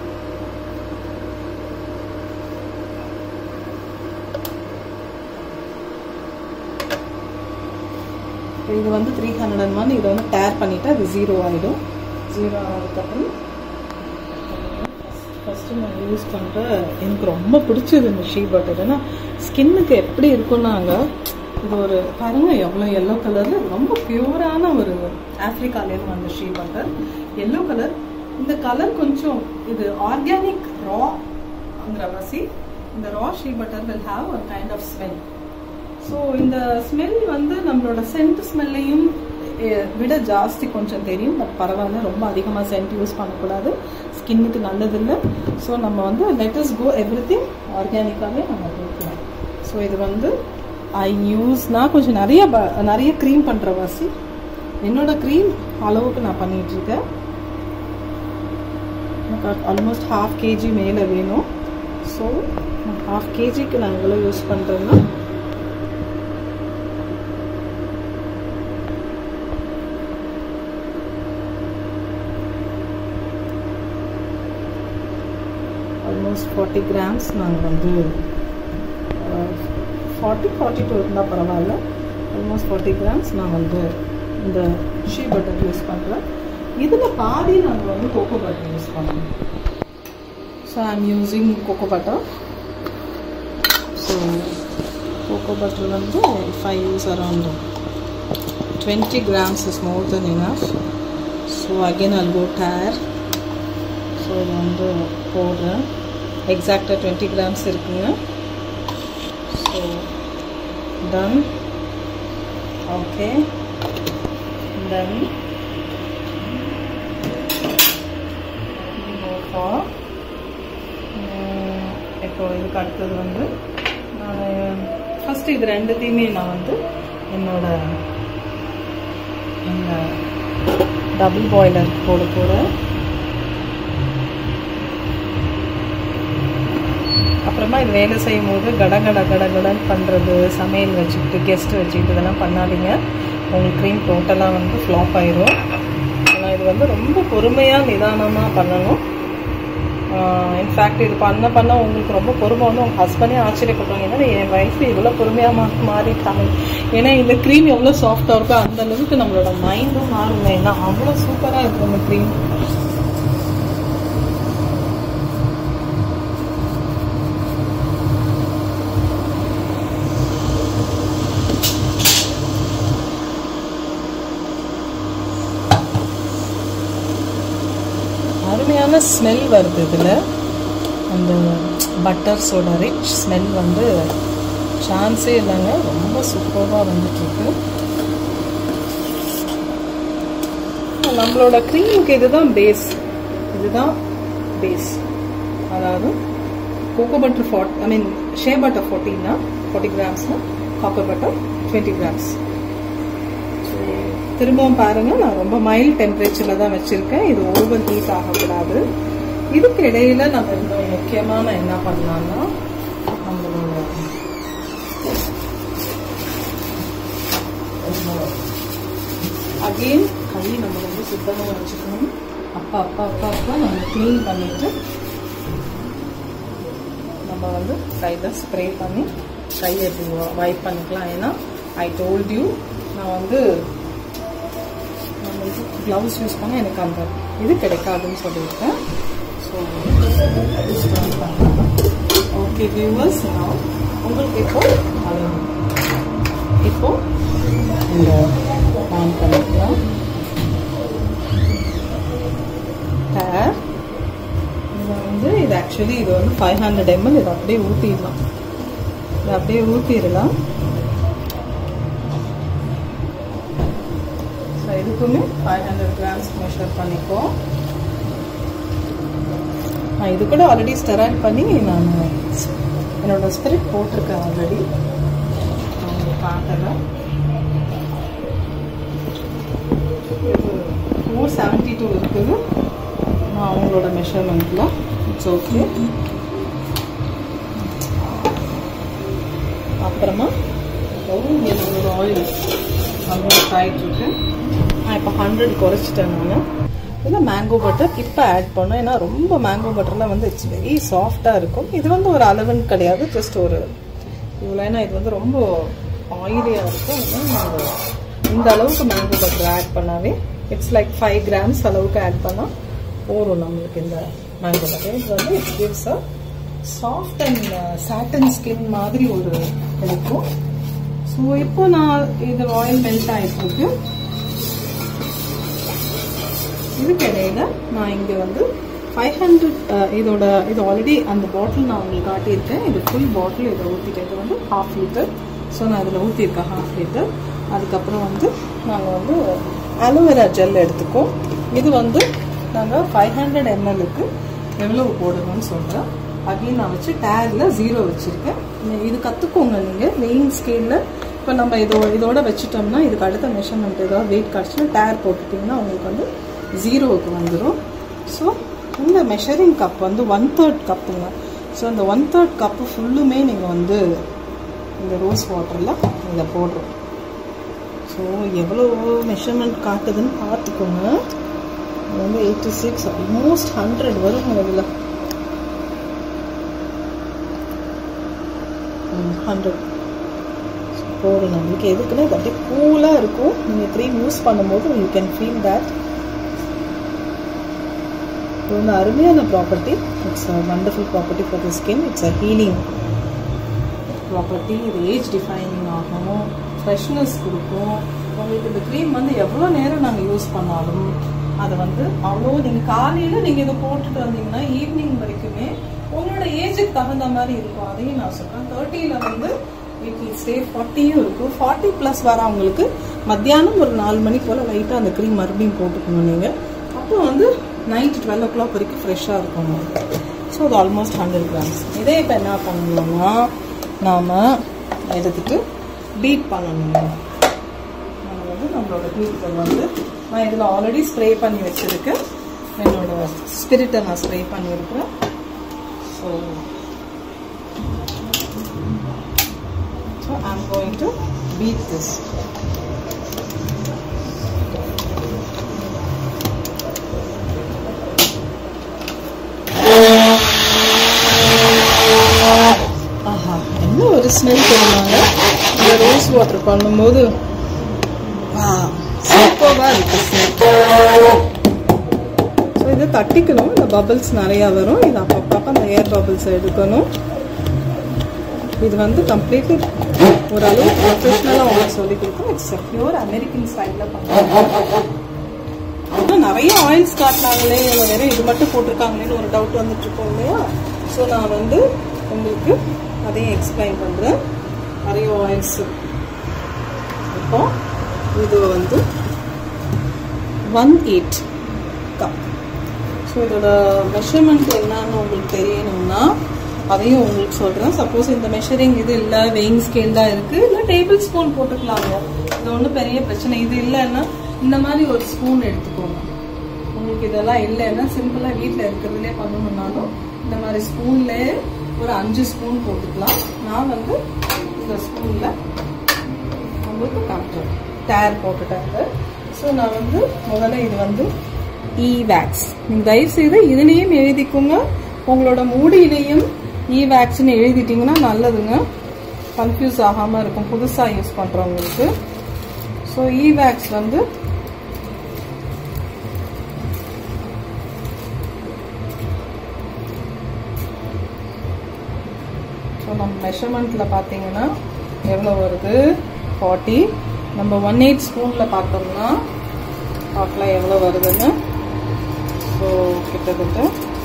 இது வந்து த்ரீ ஹண்ட்ரட் அண்ட் ஒன். இதை வந்து டேர் பண்ணிட்டா அது ஜீரோ ஆகிடும். ஜீரோ ஆனதுக்கப்புறம் ஃபஸ்ட்டு நான் யூஸ் பண்ணுற, எனக்கு ரொம்ப பிடிச்சது இந்த ஷீ பட்டர். ஏன்னா ஸ்கின்னுக்கு எப்படி இருக்குன்னாங்க, இது ஒரு பாருங்க எவ்வளோ எல்லோ கலர்ல ரொம்ப பியூரான ஒரு ஆப்பிரிக்காலேருந்து வந்த ஷீ பட்டர். Yellow colour. இந்த கலர் கொஞ்சம் இது ஆர்கானிக் ராங்கிற வாசி. இந்த raw shea butter will have a kind of smell. So இந்த ஸ்மெல் வந்து நம்மளோட சென்ட் ஸ்மெல்லையும் விட ஜாஸ்தி கொஞ்சம் தெரியும். பட் பரவாயில்ல, ரொம்ப அதிகமாக சென்ட் யூஸ் பண்ணக்கூடாது, ஸ்கின்னுக்கு நல்லதில்லை. ஸோ நம்ம வந்து let us go everything ஆர்கானிக்காகவே நம்ம கொடுக்கலாம். ஸோ இது வந்து ஐ யூஸ் நான் கொஞ்சம் நிறைய நிறைய க்ரீம் பண்ணுற வாசி. என்னோட க்ரீம் அளவுக்கு நான் பண்ணிகிட்ருக்கேன். எனக்கு ஆல்மோஸ்ட் ஹாஃப் கேஜி மேலே வேணும். ஸோ ஹாஃப் கேஜிக்கு நான் எவ்வளோ யூஸ் பண்ணுறேன்னா ஆல்மோஸ்ட் ஃபார்ட்டி கிராம்ஸ் நாங்கள் வந்து ஃபார்ட்டி ஃபார்ட்டி டூ இருந்தால் பரவாயில்ல. ஆல்மோஸ்ட் ஃபார்ட்டி கிராம்ஸ் நான் வந்து இந்த ஷீ பட்டர் யூஸ் பண்ணுறேன். இதில் பாதி நாங்கள் வந்து கோகோ பட்டர் யூஸ் பண்ணுறோம். So I am using cocoa butter. So cocoa butter வந்து if I use around twenty grams is more than enough. So again I'll go tare. So இது வந்து போடுறேன். எக்ஸாக்டாக டுவெண்ட்டி கிராம்ஸ் இருக்குங்க. So done. Okay, done. இப்போ இதுக்கு அடுத்தது வந்து நான் ஃபஸ்ட்டு இது ரெண்டுத்தையுமே நான் வந்து என்னோட இந்த டபுள் பாய்லர் போட போகிறேன். அப்புறமா இது வேலை செய்யும் போது கட கட கட கடன்னு பண்ணுறது, சமையல் வச்சுக்கிட்டு கெஸ்ட்டு வச்சுக்கிட்டு இதெல்லாம் பண்ணாதீங்க. உங்களுக்கு க்ரீம் டோட்டலாக வந்து ஃப்ளாப் ஆயிரும். ஆனால் இது வந்து ரொம்ப பொறுமையாக நிதானமாக பண்ணணும். இன்ஃபேக்ட் இது பண்ண பண்ண உங்களுக்கு ரொம்ப பொறுமை வந்து உங்கள் ஹஸ்பண்டே ஆச்சரியப்படுவாங்க. ஏன்னா என் வைஃப் இவ்வளோ பொறுமையாக மா மாறிட்டாங்க. ஏன்னா இந்த க்ரீம் எவ்வளோ சாஃப்டாக இருக்கோ அந்த அளவுக்கு நம்மளோட மைண்டும் மாறுங்க. ஏன்னா அவ்வளோ சூப்பராக இருக்கும் இந்த க்ரீம். அருமையான ஸ்மெல் வருது இதில். அந்த பட்டர்ஸோட ரிச் ஸ்மெல் வந்து சான்ஸே இல்லைங்க. ரொம்ப சூப்பராக வந்துட்டுருக்கு. நம்மளோட க்ரீமுக்கு இதுதான் பேஸ். இதுதான் பேஸ். அதாவது cocoa butter ஃபார்ட் I mean shea butter ஃபார்ட்டின்னா ஃபார்ட்டி கிராம்ஸ்னா காக்கோ பட்டர் டுவெண்ட்டி கிராம்ஸ். திரும்பவும் பாருங்கள், நான் ரொம்ப மைல்ட் டெம்பரேச்சரில் தான் வச்சுருக்கேன். இது ஓவர் ஹீட் ஆகக்கூடாது. இதுக்கு இடையில நம்ம இந்த முக்கியமான என்ன பண்ணலாம்னா நம்மளோட அகெயின் கை நம்ம வந்து சுத்தமாக வச்சுக்கணும். அப்பா அப்பா அப்பா அப்பா நம்ம க்ளீன் பண்ணிட்டு நம்ம வந்து கையில் ஸ்ப்ரே பண்ணி கையை வைப் பண்ணிக்கலாம். ஏன்னா ஐ டோல்ட் யூ நான் வந்து க்ளவுஸ் யூஸ் பண்ண எனக்கு அந்த இது கிடைக்காதுன்னு சொல்லியிருக்கேன். ஸோ ஓகே வியூவர்ஸ், நான் உங்களுக்கு இப்போ இப்போ இந்த ஆன் பண்ணிக்கலாம். ஹேர் இது வந்து இது ஆக்சுவலி இது வந்து ஃபைவ் ஹண்ட்ரட் எம்எல். இதை அப்படியே ஊற்றிடலாம். இதை அப்படியே ஊற்றிடலாம். இதுக்குமே ஃபைவ் ஹண்ட்ரட் கிராம்ஸ் மெஷர் பண்ணிக்கோ. நான் இது கூட ஆல்ரெடி ஸ்டெரைல் பண்ணி நான் என்னோட ஸ்பிரிட் போட்டிருக்கேன் ஆல்ரெடி. நான் காட்டலை. ஃபோர் செவன்டி டூ இருக்குது நான் அவங்களோட மெஷர்மெண்ட்டில். It's okay. அப்புறமா இங்கே நம்மளோட ஆயில் ஆல்மோஸ்ட் ஆகிட்டுருக்கு. நான் இப்போ ஹண்ட்ரட் குறைச்சிட்டேன். நான் இதில் மேங்கோ பட்டர் இப்போ ஆட் பண்ணோம். ஏன்னா ரொம்ப மேங்கோ பட்டர்லாம் வந்து இட்ஸ் வெரி சாஃப்டாக இருக்கும். இது வந்து ஒரு அளவுன்னு கிடையாது, ஜஸ்ட் ஒரு இவ்வளோ. ஏன்னா இது வந்து ரொம்ப ஆயிலியாக இருக்கும். நாங்கள் இந்த அளவுக்கு மேங்கோ பட்டர் ஆட் பண்ணாவே இட்ஸ் லைக் ஃபைவ் கிராம்ஸ் அளவுக்கு ஆட் பண்ணால் போரும் நம்மளுக்கு இந்த மேங்கோ பட்டர். இது வந்து it gives a soft and satin skin மாதிரி ஒரு கிடைக்கும். ஸோ இப்போ நான் இது ஆயில் மெல்ட் ஆயிட்டு இருக்கு. இதுக்கு இடையில நான் இங்க வந்து ஃபைவ் ஹண்ட்ரட் இதோட இது ஆல்ரெடி அந்த பாட்டில் நான் உங்களுக்கு காட்டியிருக்கேன். இது ஃபுல் பாட்டில் இதை ஊற்றிட்டேன். இது வந்து ஹாஃப் லிட்டர். ஸோ நான் இதில் ஊற்றிருக்கேன் ஹாஃப் லிட்டர். அதுக்கப்புறம் வந்து நாங்கள் வந்து அலோவேரா ஜெல் எடுத்துக்கோம். இது வந்து நாங்கள் ஃபைவ் ஹண்ட்ரட் எம்எல்லுக்கு எவ்வளவு போடணும்னு சொல்கிறேன். அகைன் நான் வச்சு டேக்ல ஜீரோ வச்சுருக்கேன். இது கற்றுக்கோங்க நீங்கள் வெயிங் ஸ்கேலில். இப்போ நம்ம இதோ இதோட வச்சுட்டோம்னா இதுக்கு அடுத்த மெஷர்மெண்ட் ஏதாவது வெயிட் கிடச்சுன்னா டேர் போட்டுட்டிங்கன்னா உங்களுக்கு வந்து ஜீரோவுக்கு வந்துடும். ஸோ இந்த மெஷரிங் கப் வந்து ஒன் தேர்ட் கப்புங்க. ஸோ இந்த ஒன் தேர்ட் கப்பு ஃபுல்லுமே நீங்கள் வந்து இந்த ரோஸ் வாட்டரில் இதை போடுறோம். ஸோ எவ்வளோ மெஷர்மெண்ட் காட்டுதுன்னு பார்த்துக்கோங்க. இது வந்து எயிட்டி சிக்ஸ் ஆல்மோஸ்ட் ஹண்ட்ரட் வரும். அதில் ஹண்ட்ரட் போடுங்க. உங்களுக்கு எதுக்குன்னா இது அப்படியே கூலாக இருக்கும். நீங்கள் க்ரீம் யூஸ் பண்ணும்போது யூ கேன் ஃபீல் தட். இது வந்து அருமையான property. It's a wonderful property for the skin. It's a healing property. இது ஏஜ் டிஃபைனிங் ஆகும், ஃப்ரெஷ்னஸ் கொடுக்கும். உங்களுக்கு இந்த க்ரீம் வந்து எவ்வளோ நேரம் நாங்கள் யூஸ் பண்ணாலும் அதை வந்து அவ்வளோ நீங்கள் காலையில் நீங்கள் இதை போட்டுட்டு வந்தீங்கன்னா ஈவினிங் வரைக்குமே உங்களோட ஏஜுக்கு தகுந்த மாதிரி இருக்கும். அதையும் நான் சொல்கிறேன். தேர்ட்டியில் வந்து வீட்டில் ஸ்டே ஃபார்ட்டியும் இருக்கும். ஃபார்ட்டி ப்ளஸ் வரவங்களுக்கு மத்தியானம் ஒரு நாலு மணி போல் லைட்டாக அந்த க்ரீம் மறுபடியும் போட்டுக்கணும் நீங்கள். அப்போ வந்து நைட் டுவெல் ஓ கிளாக் வரைக்கும் ஃப்ரெஷ்ஷாக இருக்கும். ஸோ அது ஆல்மோஸ்ட் ஹண்ட்ரட் கிராம்ஸ். இதே இப்போ என்ன பண்ணணும்னா நாம் எடுத்துட்டு பீட் பண்ணணும். நம்ம வந்து நம்மளோட பீட்கள் வந்து நான் இதில் ஆல்ரெடி ஸ்ப்ரே பண்ணி வச்சுருக்கேன். என்னோட ஸ்பிரிட்டை நான் ஸ்ப்ரே பண்ணியிருக்கிறேன். So so I am going to beat this. ஆஹா, என்ன ஒரு ஸ்மெல் தெரியுமாங்க இந்த ரோஸ் வாட்டர் பண்ணும்போது. சூப்பராக இருக்கு ஸ்மெல். ஸோ இதை தட்டிக்கணும். இந்த பபிள்ஸ் நிறையா வரும். இது அப்பப்போ அந்த ஏர் பபிள்ஸ் எடுக்கணும். இது வந்து கம்ப்ளீட்லி ஓரளவு ப்ரொஃபஷ்னலாக உங்களுக்கு சொல்லி கொடுக்கும். இட்ஸ் பியூர் அமெரிக்கன் ஸ்டைலில் பண்ணுவாங்க. ஆனால் நிறைய ஆயில்ஸ் காட்டினாங்களே, இல்லை வேற இது மட்டும் போட்டிருக்காங்களேன்னு ஒரு டவுட் வந்துட்டு இருக்கோம் இல்லையா? ஸோ நான் வந்து உங்களுக்கு அதையும் எக்ஸ்பிளைன் பண்ணுறேன். நிறைய ஆயில்ஸ். இப்போ இது வந்து ஒன் எயிட் கப். ஸோ இதோட மெஷர்மெண்ட் என்னன்னு உங்களுக்கு தெரியணும்னா அதையும் உங்களுக்கு சொல்கிறேன். சப்போஸ் இந்த மெஷரிங் இது இல்லை, வெயிங் ஸ்கேல் தான் இருக்குது, இல்லை டேபிள் ஸ்பூன் போட்டுக்கலாங்க. இது ஒன்றும் பெரிய பிரச்சனை. இது இல்லைன்னா இந்த மாதிரி ஒரு ஸ்பூன் எடுத்துக்கோங்க. உங்களுக்கு இதெல்லாம் இல்லைன்னா சிம்பிளாக வீட்டில் இருக்கிறதுலே பண்ணணுன்னாலும் இந்த மாதிரி ஸ்பூன்லேயே ஒரு அஞ்சு ஸ்பூன் போட்டுக்கலாம். நான் வந்து இந்த ஸ்பூனில் உங்களுக்கு காட்டுறேன். டயர் போட்டுட்டாங்க. ஸோ நான் வந்து முதல்ல இது வந்து இ வேக்ஸ். நீங்கள் தயவுசெய்து இதுலேயும் எழுதிக்கோங்க. உங்களோட மூடியிலையும் இ வேக்ஸ்ன்னு எழுதிட்டிங்கன்னா நல்லதுங்க. கன்ஃபியூஸ் ஆகாமல் இருக்கும் புதுசாக யூஸ் பண்ணுறவங்களுக்கு. ஸோ இ வேக்ஸ் வந்து ஸோ நம்ம மெஷர்மெண்ட்டில் பார்த்தீங்கன்னா எவ்வளோ வருது? ஃபார்ட்டி. நம்ம ஒன் எயிட் ஸ்பூனில் பார்த்தோம்னா பார்க்கலாம் எவ்வளோ வருதுன்னு. ஸோ கிட்டத்தட்ட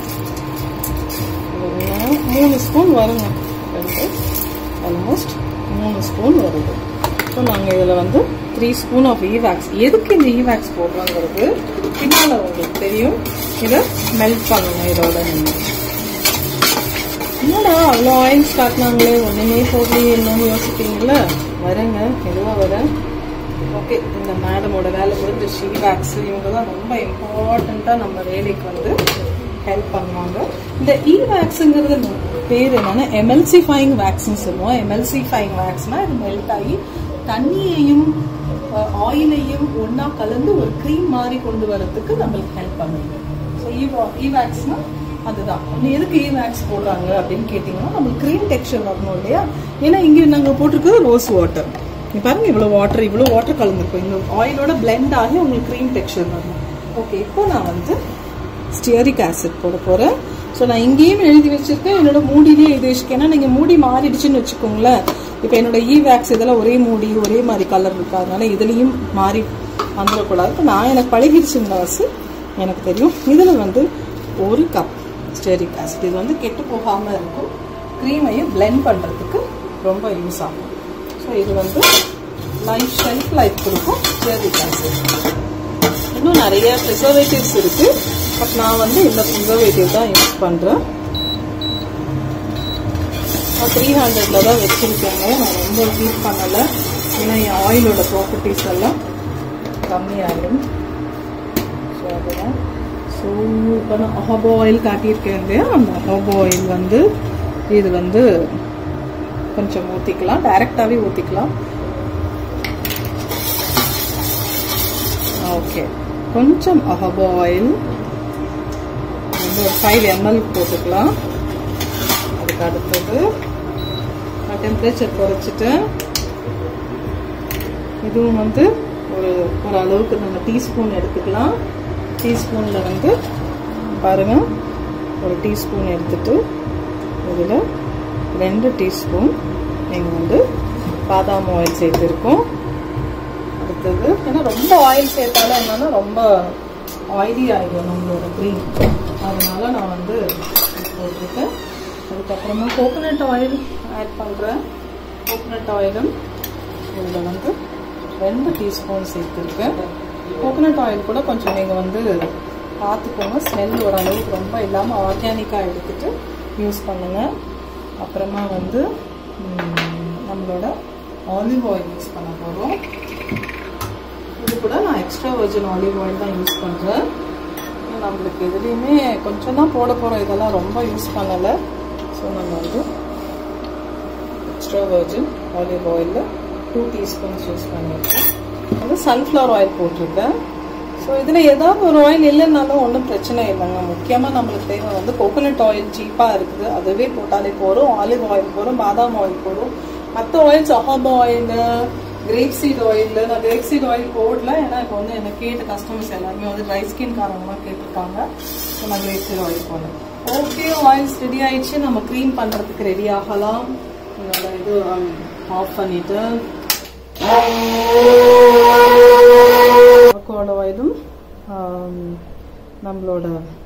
மூணு ஸ்பூன் வருங்க. ஆல்மோஸ்ட் மூணு ஸ்பூன் வருது. ஸோ நாங்கள் இதில் வந்து three spoon of E wax. எதுக்கு இந்த இ வேக்ஸ் போடுறோங்கிறது பின்னால் உங்களுக்கு தெரியும். இதை மெல்ட் பண்ணணும் இதோட. நீங்கள் என்னடா அவ்வளோ ஆயில்ஸ் காட்டினாங்களே ஒன்றுமே போடலையே என்னன்னு யோசிப்பீங்களா? வரேங்க, எதுவாக வரேன். ஓகே, இந்த மேடமோட வேலை முடிஞ்சிச்சு. இ வேக்ஸ் இவங்க தான் ரொம்ப இம்பார்ட்டண்ட்டாக நம்ம வேலைக்கு வந்து ஹெல்ப் பண்ணுவாங்க. இந்த இ வேக்ஸுங்கிறது பேர் என்னன்னா எமல்சிஃபைங் வேக்ஸ்ன்னு சொல்லுவோம். எமல்சிஃபைங் வேக்ஸ்னா இது மெல்ட் ஆகி தண்ணியையும் ஆயிலையும் ஒன்னா கலந்து ஒரு க்ரீம் மாதிரி கொண்டு வரதுக்கு நம்மளுக்கு ஹெல்ப் பண்ணுது. ஸோ இ வேக்ஸ்னா அதுதான். எதுக்கு இ வேக்ஸ் போடுறாங்க அப்படின்னு கேட்டீங்கன்னா நம்மளுக்கு க்ரீம் டெக்ஸ்சர் வரணும் இல்லையா? ஏன்னா இங்கே நாங்கள் போட்டிருக்கிறது ரோஸ் வாட்டர். நீ பாருங்க இவ்வளோ வாட்டர் இவ்வளோ வாட்டர் கலந்துருக்கும். இந்த ஆயிலோட பிளெண்ட் ஆகி உங்களுக்கு க்ரீம் டெக்ஸ்சர் வரணும். ஓகே, இப்போ நான் வந்து ஸ்டியரிக் ஆசிட் போட போகிறேன். ஸோ நான் இங்கேயும் எழுதி வச்சிருக்கேன். என்னோட மூடியிலேயே எழுதி வச்சிருக்கேன். ஏன்னா நீங்கள் மூடி மாறிடுச்சுன்னு வச்சுக்கோங்களேன், இப்போ என்னோட இ வேக்ஸ் இதெல்லாம் ஒரே மூடி ஒரே மாதிரி கலர் இருக்கு, அதனால இதுலேயும் மாறி வந்துடக்கூடாது. இப்போ நான் எனக்கு பழகிடுச்சுங்களா வாசி, எனக்கு தெரியும். இதில் வந்து ஒரு கப் ஸ்டெரிக் ஆசிட், இது வந்து கெட்டு போகாமல் இருக்கும், க்ரீமையும் பிளெண்ட் பண்ணுறதுக்கு ரொம்ப யூஸ் ஆகும். ஸோ இது வந்து லைஃப் ஷெல்ஃப் லைஃப் கொடுக்கும் ஸ்டெரிக் ஆசிட். இன்னும் நிறைய ப்ரிசர்வேட்டிவ்ஸ் இருக்குது, பட் நான் வந்து இந்த ப்ரிசர்வேட்டிவ் தான் யூஸ் பண்ணுறேன். நான் த்ரீ ஹண்ட்ரட்ல தான் வச்சுருக்கேங்க, நான் ரொம்ப ஹீட் பண்ணலை, ஏன்னா என் ஆயிலோட ப்ராப்பர்ட்டிஸ் எல்லாம் கம்மியாகிடும். ஸோ அதுதான். ஸோ இப்போ நான் அஹாபா ஆயில் காட்டியிருக்கேன் இல்லையா, அந்த அஹாபா ஆயில் வந்து இது வந்து கொஞ்சம் ஊற்றிக்கலாம், டைரெக்டாகவே ஊற்றிக்கலாம். ஓகே, கொஞ்சம் அஹாபா ஆயில் வந்து ஒரு ஃபைவ் எம்எல் போட்டுக்கலாம். அதுக்கு அடுத்தது டெம்பரேச்சர் குறைச்சிட்டு இதுவும் வந்து ஒரு ஒரு அளவுக்கு நம்ம டீஸ்பூன் எடுத்துக்கலாம். டீஸ்பூனில் வந்து பாருங்கள், ஒரு டீஸ்பூன் எடுத்துட்டு இதில் ரெண்டு டீஸ்பூன் நீங்கள் வந்து பாதாம் ஆயில் சேர்த்துருக்கோம். அடுத்தது ஏன்னா ரொம்ப ஆயில் சேர்த்தாலும் என்னன்னா ரொம்ப ஆயிலி ஆகிடும் நம்மளோட க்ரீம், அதனால நான் வந்து போட்டிருக்கேன். அதுக்கப்புறமா கோகோனட் ஆயில் ஆட் பண்ணுறேன். கோகோனட் ஆயிலும் இதில் வந்து ரெண்டு டீஸ்பூன் சேர்த்துருக்கேன். கோகோனட் ஆயில் கூட கொஞ்சம் நீங்கள் வந்து பார்த்துக்கோங்க, ஸ்மெல் ஓரளவுக்கு ரொம்ப இல்லாமல் ஆர்கானிக்காக எடுத்துகிட்டு யூஸ் பண்ணுங்கள். அப்புறமா வந்து நம்மளோட ஆலிவ் ஆயில் யூஸ் பண்ண போகிறோம். இது கூட நான் எக்ஸ்ட்ரா வர்ஜின் ஆலிவ் ஆயில் தான் யூஸ் பண்ணுறேன். நம்மளுக்கு எதுலேயுமே கொஞ்சம் தான் போட போகிறோம், இதெல்லாம் ரொம்ப யூஸ் பண்ணலை. ஸோ நம்ம வந்து எக்ஸ்ட்ரா வர்ஜின் ஆலிவ் ஆயிலில் டூ டீஸ்பூன்ஸ் யூஸ் பண்ணியிருக்கேன். வந்து சன்ஃப்ளவர் ஆயில் போட்டிருக்கேன். ஸோ இதில் ஏதாவது ஒரு ஆயில் இல்லைன்னாலும் ஒன்றும் பிரச்சனை இல்லைங்க. முக்கியமாக நம்மளுக்கு தேவை வந்து கோகோனட் ஆயில் சீப்பாக இருக்குது, அதுவே போட்டாலே போகிறோம். ஆலிவ் ஆயில் போகிறோம், பாதாம் ஆயில் போகிறோம். மற்ற ஆயில்ஸ் அஹாபா ஆயில், கிரேப் சீட் ஆயில், நான் கிரேப் சீட் ஆயில் போடல, ஏன்னா இப்போ வந்து எனக்கு கேட்ட கஸ்டமர்ஸ் எல்லாருமே வந்து ட்ரை ஸ்கின் காரணமாக கேட்டிருக்காங்க. ஸோ நான் கிரேப் சீட் ஆயில் போடல. ஓகே, ஆயில்ஸ் ரெடி ஆயிடுச்சு, நம்ம க்ரீம் பண்ணுறதுக்கு ரெடி ஆகலாம். என்னோட இது ஆஃப் பண்ணிட்டு அவகோடோ ஆயிலும் நம்மளோட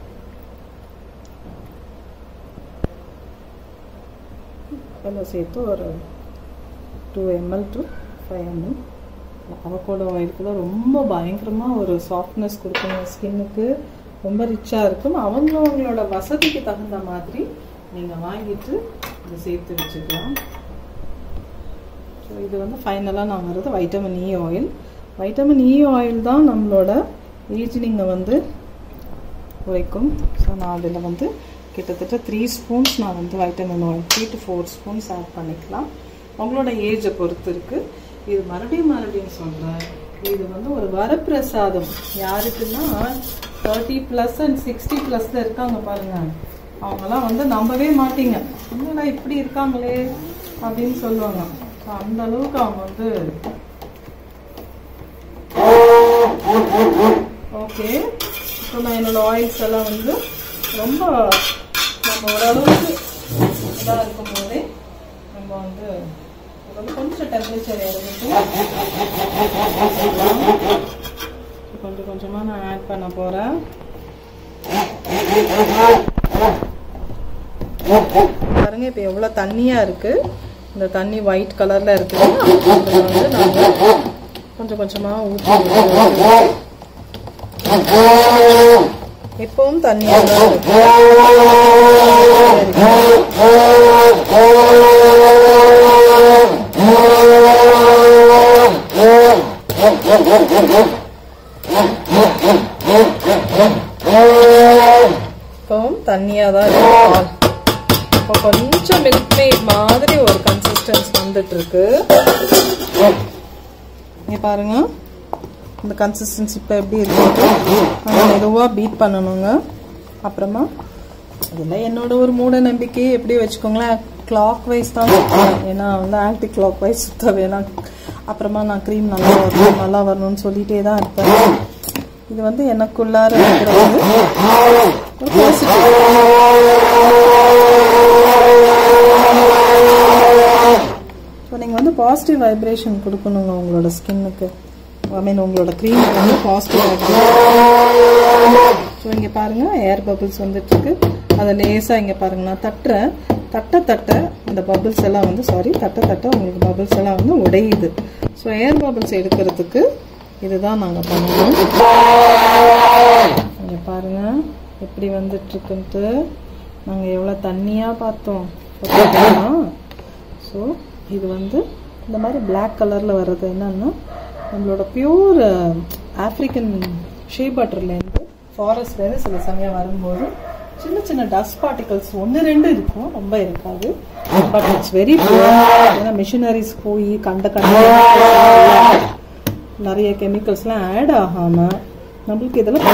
எல்லாம் சேர்த்து ஒரு two ML to five ML avocado ஆயிலுக்கு தான் ரொம்ப பயங்கரமாக ஒரு சாஃப்ட்னஸ் கொடுக்குங்க ஸ்கின்னுக்கு, ரொம்ப ரிச்சாக இருக்கும். அவங்களோட வசதிக்கு தகுந்த மாதிரி நீங்கள் வாங்கிட்டு இதை சேர்த்து வச்சுக்கலாம். ஸோ இது வந்து ஃபைனலாக நான் வருது vitamin E oil. Vitamin E oil தான் நம்மளோட ஏஜினிங்கை வந்து குறைக்கும். ஸோ நான் அதில் வந்து கிட்டத்தட்ட த்ரீ ஸ்பூன்ஸ் நான் வந்து vitamin oil three to four spoons add பண்ணிக்கலாம். அவங்களோட ஏஜை பொறுத்து இருக்குது. இது மறுபடியும் மறுபடியும் சொல்கிறேன், இது வந்து ஒரு வரப்பிரசாதம். யாருக்குன்னா தேர்ட்டி ப்ளஸ் அண்ட் சிக்ஸ்டி ப்ளஸில் இருக்காங்க பாருங்கள், அவங்களாம் வந்து நம்பவே மாட்டீங்க, என்னடா இப்படி இருக்காங்களே அப்படின்னு சொல்லுவாங்க. ஸோ அந்த அளவுக்கு அவங்க வந்து ஓகே. இப்போ நான் என்னோட ஆயில்ஸ் எல்லாம் வந்து ரொம்ப நம்ம ஓரளவுக்கு இதாக இருக்கும் போதே நம்ம வந்து கொஞ்சம் டெம்பரேச்சர் இறங்கிட்டு கொஞ்சம் கொஞ்சமாக நான் ஆட் பண்ண போகிறேன். பாருங்க, இப்போ எவ்வளோ தண்ணியாக இருக்குது, இந்த தண்ணி ஒயிட் கலரில் இருக்குது. அதில் வந்து நாங்கள் கொஞ்சம் கொஞ்சமாக ஊற்றி எப்பவும் தண்ணியாக தான் இருக்கு. இப்பவும் தண்ணியாக தான் இருக்கு. இப்போ கொஞ்சம் மில்க் மேட் மாதிரி ஒரு கன்சிஸ்டன்ஸ் வந்துட்டு இருக்கு. இங்க பாருங்க, இந்த கன்சிஸ்டன்சி இப்போ எப்படி இருக்கு, நம்ம மெதுவாக பீட் பண்ணணுங்க. அப்புறமா அதில் என்னோட ஒரு மூட நம்பிக்கை எப்படி வச்சுக்கோங்களேன், கிளாக் வைஸ் தான் சுற்றுவேன். ஏன்னா வந்து ஆன்டி கிளாக் வைஸ் சுற்ற வேணாம். அப்புறமா நான் க்ரீம் நல்லா வரணும் நல்லா வரணும்னு சொல்லிட்டே தான் இருப்பேன். இது வந்து எனக்குள்ளார இருக்கிறது ஒரு பாசிட்டிவ். ஸோ நீங்கள் பாசிட்டிவ் வைப்ரேஷன் கொடுக்கணுங்க உங்களோட ஸ்கின்னுக்கு. ஐ மீன் உங்களோட க்ரீமுக்கு வந்து பாசிட்டிவ் வைப்ரேஷன். ஸோ இங்கே பாருங்கள் ஏர் பபிள்ஸ் வந்துட்டு இருக்கு. அதை லேசாக இங்கே பாருங்க நான் தட்டுறேன். தட்ட தட்ட அந்த பபிள்ஸ் எல்லாம் வந்து சாரி தட்ட தட்ட உங்களுக்கு பபிள்ஸ் எல்லாம் வந்து உடையுது. ஸோ ஏர் பபிள்ஸ் எடுக்கிறதுக்கு இதுதான் நாங்கள் பண்ணுவோம். இங்கே பாருங்கள் எப்படி வந்துட்டு இருக்குன்ட்டு. நாங்கள் எவ்வளோ தண்ணியாக பார்த்தோம். ஸோ இது வந்து இந்த மாதிரி பிளாக் கலரில் வர்றது என்னன்னா நம்மளோட பியூர் ஆப்ரிக்கன் ஷீ பட்டர்லேருந்து ஃபாரஸ்ட்லேருந்து சில சமயம் வரும்போது சின்ன சின்ன டஸ்ட் பார்ட்டிகல்ஸ் ஒன்று ரெண்டு இருக்கும், ரொம்ப இருக்காது. But it's very pure. ஏன்னா மிஷினரிஸ் போய் கண்ட கண்ட நிறைய கெமிக்கல்ஸ்லாம் ஆட் ஆகாமல் நம்மளுக்கு இதெல்லாம்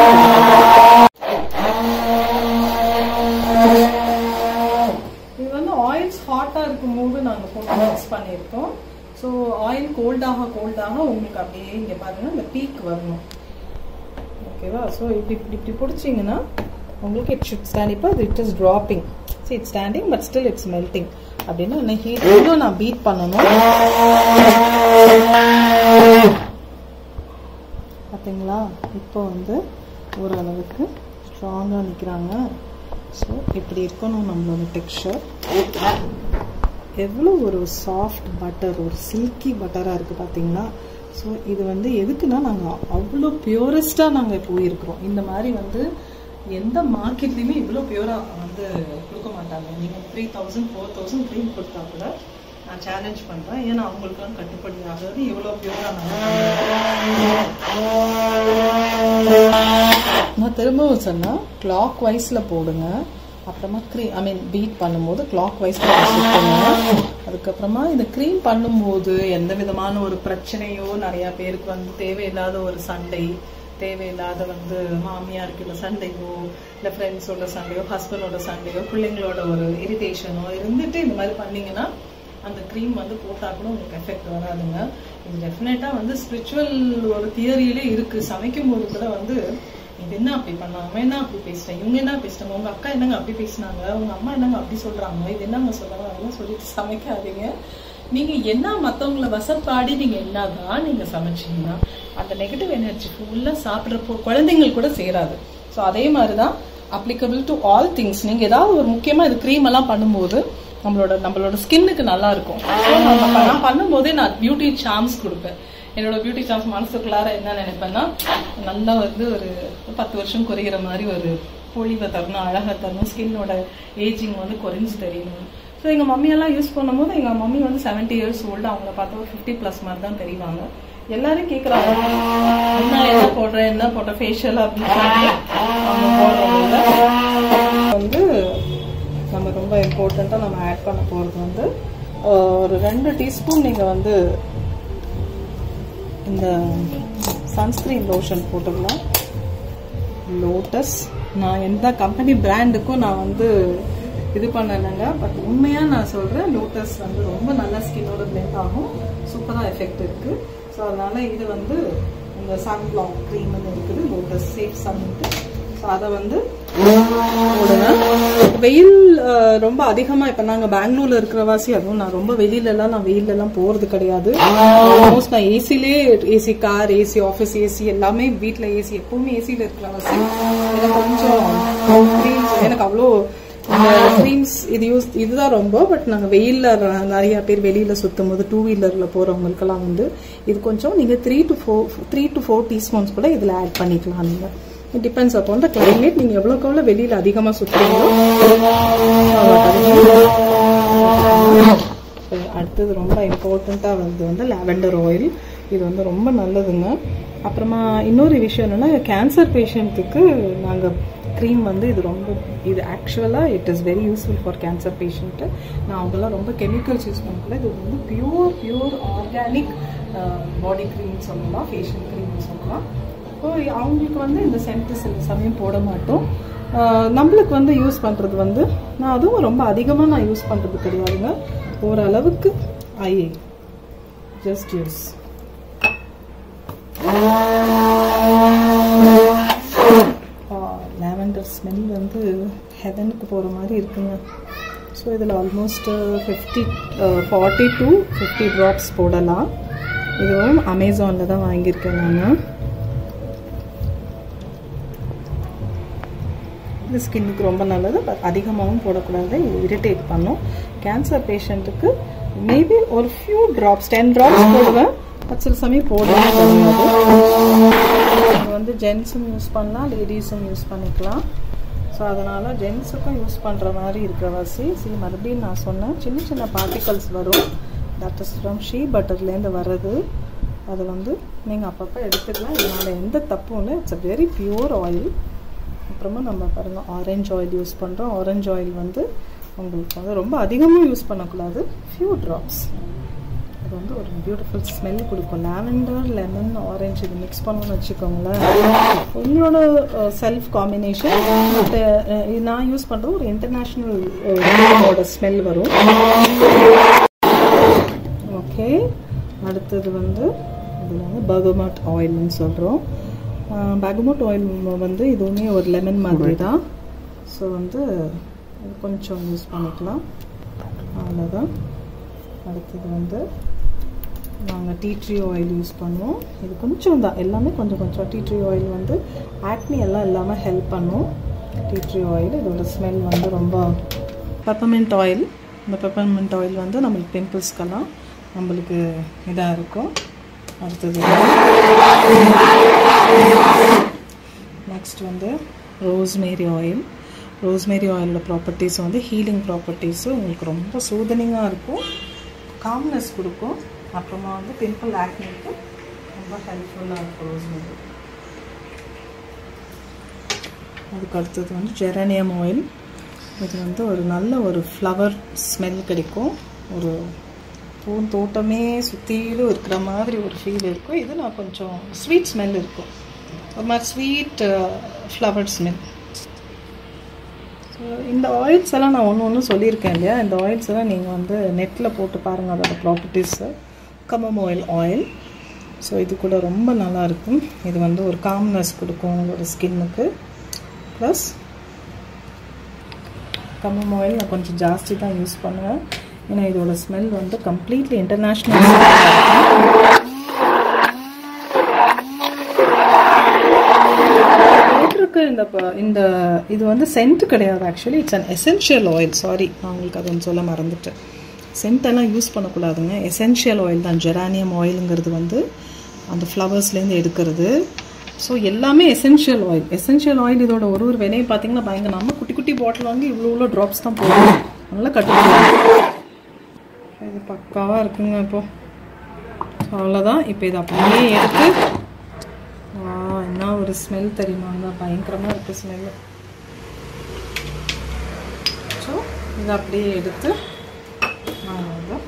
இது வந்து ஆயில்ஸ் ஹாட்டாக இருக்கும்போது நாங்கள் போட்டு மிக்ஸ் பண்ணியிருக்கோம். ஸோ ஆயில் கோல்டாக கோல்டாக உங்களுக்கு அப்படியே இங்கே பாருங்கள் இந்த பீக் வரணும். ஓகேவா? ஸோ இப்படி இப்படி இப்படி பிடிச்சிங்கன்னா உங்களுக்கு இட் ஷுட் ஸ்டாண்ட். இப்போ அது it is dropping. So it's standing but still it's melting. அப்படின்னா என்ன ஹீட் இன்னும் நான் பீட் பண்ணணும். பார்த்தீங்களா? இப்போ வந்து ஓரளவுக்கு ஸ்ட்ராங்காக நிற்கிறாங்க. ஸோ இப்படி இருக்கணும் நம்மளோட டெக்ஸ்சர். எவ்வளோ ஒரு சாஃப்ட் பட்டர், ஒரு சில்கி பட்டராக இருக்குது பார்த்தீங்களா? ஸோ இது வந்து எதுக்குன்னா நாங்கள் அவ்வளோ பியூரஸ்டாக நாங்கள் போயிருக்கிறோம். இந்த மாதிரி வந்து எந்த மார்க்கெட்லேயுமே இவ்வளோ பியூராக வந்து கொடுக்க மாட்டாங்க. நீங்கள் three thousand four thousand cream கொடுத்தா கூட நான் சேலஞ்ச் பண்ணுறேன். ஏன்னா அவங்களுக்குலாம் கட்டுப்படி ஆகாது. எவ்வளோ பியூராக நான் திரும்பவும் சொன்னால் கிளாக் வைஸில் போடுங்க. அப்புறமா க்ரீம் ஐ மீன் பீட் பண்ணும்போது கிளாக் வைஸில் சுற்றுங்க. அதுக்கப்புறமா இந்த க்ரீம் பண்ணும்போது எந்த விதமான ஒரு பிரச்சனையோ, நிறையா பேருக்கு வந்து தேவையில்லாத ஒரு சண்டை, தேவையில்லாத வந்து மாமியாருக்கு சண்டையோ, இல்லை ஃப்ரெண்ட்ஸோட சண்டையோ, ஹஸ்பண்டோட சண்டையோ, பிள்ளைங்களோட ஒரு இரிட்டேஷனோ இருந்துட்டு இந்த மாதிரி பண்ணிங்கன்னா அந்த க்ரீம் வந்து போட்டால் கூட உங்களுக்கு எஃபெக்ட் வராதுங்க. இது டெஃபினட்டாக வந்து ஸ்பிரிச்சுவல் ஒரு தியரியிலே இருக்குது. சமைக்கும் போது கூட வந்து இது என்ன அப்படி பண்ணாங்க, அவன் என்ன அப்படி பேசிட்டேன், இவங்க என்ன பேசிட்டாங்க, உங்க அக்கா என்னங்க அப்படி பேசினாங்க, உங்க அம்மா என்னங்க அப்படி சொல்றாங்க, இது என்னங்க சொல்றாங்க, அதெல்லாம் சொல்லிட்டு சமைக்காதீங்க. நீங்க என்ன மற்றவங்களை வசப்பாடி நீங்க என்னதான் நீங்க சமைச்சீங்கன்னா அந்த நெகட்டிவ் எனர்ஜி ஃபுல்லா சாப்பிட்றப்போ குழந்தைங்களுக்கு கூட சேராது. ஸோ அதே மாதிரிதான் அப்ளிகபிள் டு ஆல் திங்ஸ். நீங்க ஏதாவது ஒரு முக்கியமா இது க்ரீம் எல்லாம் பண்ணும்போது நம்மளோட நம்மளோட ஸ்கின்னுக்கு நல்லா இருக்கும். நான் பண்ணும்போதே நான் பியூட்டி சார்ம்ஸ் கொடுப்பேன். என்னோட பியூட்டி சார்ம்ஸ் மனசுக்குள்ளார என்ன நினைப்பேன்னா, நல்லா வந்து ஒரு பத்து வருஷம் குறைகிற மாதிரி ஒரு பொழிவை தரணும், அழகா தரணும், ஸ்கின்னோட ஏஜிங் வந்து குறைஞ்சு தெரியணும். ஸோ எங்கள் மம்மியெல்லாம் யூஸ் பண்ணும்போது எங்கள் மம்மி வந்து செவன்ட்டி இயர்ஸ் ஓல்டு, அவங்கள பார்த்தா ஒரு ஃபிஃப்டி ப்ளஸ் மாதிரி தான் தெரிவாங்க. எல்லாரும் கேட்குறாங்க என்ன என்ன போடுறேன் என்ன போடுறேன் ஃபேஷியல் அப்படின்னு சொல்லி அவங்க போடுறவங்க வந்து நம்ம ரொம்ப இம்பார்ட்டண்ட்டாக நம்ம ஆட் பண்ண போகிறது வந்து ஒரு ரெண்டு டீஸ்பூன் நீங்கள் வந்து இந்த சன்ஸ்கிரீன் லோஷன் போட்டுக்கலாம். லோட்டஸ், நான் எந்த கம்பெனி பிராண்டுக்கும் நான் வந்து இது பண்ணலைங்க, பட் உண்மையாக நான் சொல்கிறேன் லோட்டஸ் வந்து ரொம்ப நல்லா ஸ்கின்னோட பிளெண்ட் ஆகும், சூப்பராக எஃபெக்ட் இருக்குது. ஸோ அதனால் இது வந்து இந்த சன் பிளாக் க்ரீம்னு இருக்குது, லோட்டஸ் சேஃப் சன்ட்டு. ஸோ அதை வந்து போடுங்க. வெயில் ரொம்ப அதிகமாக இப்போ நாங்கள் பெங்களூர்ல இருக்கிறவாசி, அதுவும் நான் ரொம்ப வெளியிலலாம் நான் வெயிலெல்லாம் போகிறது கிடையாது. ஆல்மோஸ்ட் நான் ஏசிலே AC car, AC office AC எல்லாமே வீட்டில் ஏசி, எப்பவுமே ஏசியில் இருக்கிறவாசி. எனக்கு கொஞ்சம் எனக்கு அவ்வளோ இந்த க்ரீம்ஸ் இது யூஸ் இதுதான் ரொம்ப. பட் நாங்கள் வெயிலில் நிறைய பேர் வெளியில் சுற்றும் போது டூ வீலரில் போகிறவங்களுக்கெல்லாம் வந்து இது கொஞ்சம் நீங்கள் three to four three to four teaspoons கூட இதில் ஆட் பண்ணிக்கலாம். நீங்கள் it depends upon the climate. நீங்கள் எவ்வளோக்கு எவ்வளோ வெளியில் அதிகமாக சுற்றுறீங்களோ. அடுத்தது ரொம்ப இம்பார்ட்டண்ட்டாக வந்து வந்து லாவெண்டர் ஆயில். இது வந்து ரொம்ப நல்லதுங்க. அப்புறமா இன்னொரு விஷயம் என்னென்னா, கேன்சர் பேஷண்ட்டுக்கு நாங்கள் க்ரீம் வந்து இது ரொம்ப இது ஆக்சுவலாக it is very useful for cancer patient. நான் அவங்கெல்லாம் ரொம்ப கெமிக்கல்ஸ் யூஸ் பண்ணல. இது வந்து pure pure organic body cream சொல்லலாம், ஃபேஷியல் க்ரீம்னு சொல்லலாம். ஸோ அவங்களுக்கு வந்து இந்த சென்ட் சில சமயம் போட மாட்டோம். நம்மளுக்கு வந்து யூஸ் பண்ணுறது வந்து நான் அதுவும் ரொம்ப அதிகமாக நான் யூஸ் பண்ணுறது கிடையாதுங்க. ஓரளவுக்கு I just use. Lavender smell வந்து ஹெவனுக்கு போகிற மாதிரி இருக்குங்க. ஸோ ஸோ இதில் almost fifty forty to fifty drops போடலாம். இதுவும் அமேசானில் தான் வாங்கியிருக்கேன் நான். இது ஸ்கின்னுக்கு ரொம்ப நல்லது, பட் அதிகமாகவும் போடக்கூடாது, இது இரிட்டேட் பண்ணும். கேன்சர் பேஷண்ட்டுக்கு மேபி ஒரு ஃபியூ ட்ராப்ஸ் டென் ட்ராப்ஸ் போடுவேன், பட் சில சமயம் போடவே கிடையாது. இது வந்து ஜென்ஸும் யூஸ் பண்ணலாம், லேடிஸும் யூஸ் பண்ணிக்கலாம். ஸோ அதனால் ஜென்ஸுக்கும் யூஸ் பண்ணுற மாதிரி இருக்கிறவாசி சி மறுபடியும் நான் சொன்னேன், சின்ன சின்ன பார்ட்டிகல்ஸ் வரும், தட் இஸ் ஃப்ரம் ஷீ பட்டர்லேருந்து வர்றது. அது வந்து நீங்கள் அப்பப்போ எடுத்துக்கலாம், இதனால் எந்த தப்பும் இல்லை. It's a very pure oil. அப்புறமா நம்ம பாருங்கள் ஆரஞ்ச் ஆயில் யூஸ் பண்ணுறோம். ஆரஞ்ச் ஆயில் வந்து உங்களுக்கு வந்து ரொம்ப அதிகமாக யூஸ் பண்ணக்கூடாது, ஃபியூ ட்ராப்ஸ். அது வந்து ஒரு பியூட்டிஃபுல் ஸ்மெல் கொடுக்கும். லாவெண்டர், லெமன், ஆரஞ்சு இது மிக்ஸ் பண்ணணும்னு வச்சுக்கோங்களேன், உங்களோட செல்ஃப் காம்பினேஷன். பட் நான் யூஸ் பண்ணுறது ஒரு இன்டர்நேஷ்னல் ஸ்மெல் வரும். ஓகே, அடுத்தது வந்து இதில் வந்து பர்கமட் ஆயில்னு சொல்கிறோம். பர்கமட் ஆயில் வந்து இதுவுமே ஒரு லெமன் மாதிரி தான். ஸோ வந்து இது கொஞ்சம் யூஸ் பண்ணிக்கலாம், அவ்வளோதான். அடுத்தது வந்து நாங்கள் டீ ட்ரீ ஆயில் யூஸ் பண்ணுவோம். இது கொஞ்சம் தான், எல்லாமே கொஞ்சம் கொஞ்சம். டீ ட்ரீ ஆயில் வந்து ஆக்னி எல்லாம் இல்லாமல் ஹெல்ப் பண்ணும். டீ ட்ரீ ஆயில் இதோட ஸ்மெல் வந்து ரொம்ப. பெப்பர்மெண்ட் ஆயில், இந்த பெப்பர்மெண்ட் ஆயில் வந்து நம்மளுக்கு பிம்பிள்ஸ்க்கெல்லாம் நம்மளுக்கு இதாக இருக்கும். அடுத்தது நெக்ஸ்ட் வந்து ரோஸ்மேரி ஆயில். ரோஸ்மேரி ஆயிலோட ப்ராப்பர்ட்டிஸ் வந்து ஹீலிங் ப்ராப்பர்ட்டிஸு, உங்களுக்கு ரொம்ப சூதனிங்காக இருக்கும், காம்னஸ் கொடுக்கும். அப்புறமா வந்து பிம்பிள் ஆக்னிக்கு ரொம்ப ஹெல்ப்ஃபுல்லாக இருக்கும் ரோஸ்மேரி. அதுக்கு அடுத்தது வந்து ஜெரானியம் ஆயில். இது வந்து ஒரு நல்ல ஒரு ஃப்ளவர் ஸ்மெல் கிடைக்கும், ஒரு பூந்தோட்டமே சுற்றிலும் இருக்கிற மாதிரி ஒரு ஃபீல் இருக்கும். இது நான் கொஞ்சம் ஸ்வீட் ஸ்மெல் இருக்கும், ஒரு மாதிரி ஸ்வீட் ஃப்ளவர் ஸ்மெல். ஸோ இந்த ஆயில்ஸ் எல்லாம் நான் ஒன்று ஒன்று சொல்லியிருக்கேன் இல்லையா, இந்த ஆயில்ஸ் எல்லாம் நீங்கள் வந்து நெட்டில் போட்டு பாருங்கள் அதோட ப்ராப்பர்ட்டிஸு. கமோமோயில் ஆயில், ஸோ இது கூட ரொம்ப நல்லாயிருக்கும். இது வந்து ஒரு காம்னஸ் கொடுக்கும் உங்களோட ஸ்கின்னுக்கு. ப்ளஸ் கமோமோயில் நான் கொஞ்சம் ஜாஸ்தி தான் யூஸ் பண்ணுவேன், ஏன்னா இதோட ஸ்மெல் வந்து கம்ப்ளீட்லி இன்டர்நேஷ்னல். இந்த இந்த இது வந்து சென்ட் கிடையாது, actually it's an essential oil. Sorry, நான் உங்களுக்கு அது ஒன்று சொல்ல மறந்துட்டேன். சென்ட்டெல்லாம் யூஸ் பண்ணக்கூடாதுங்க, எசென்ஷியல் ஆயில் தான். ஜெரானியம் ஆயிலுங்கிறது வந்து அந்த ஃப்ளவர்ஸ்லேருந்து எடுக்கிறது. ஸோ எல்லாமே எசென்ஷியல் ஆயில். எசென்ஷியல் ஆயில் இதோட ஒரு ஒரு விலையை பார்த்தீங்கன்னா பயங்கர. நம்ம குட்டி குட்டி பாட்டில் வாங்கி இவ்வளோ இவ்வளோ ட்ராப்ஸ் தான் போடுவோம், நல்லா கட்டுப்படுவோம். இது பக்காவாக இருக்குங்க. இப்போது அவ்வளோதான். இப்போ இதை அப்படியே எடுத்து, என்ன ஒரு ஸ்மெல் தெரியுமாங்க, பயங்கரமாக இருக்குது ஸ்மெல்லு. ஸோ இதை அப்படியே எடுத்து நான் வந்து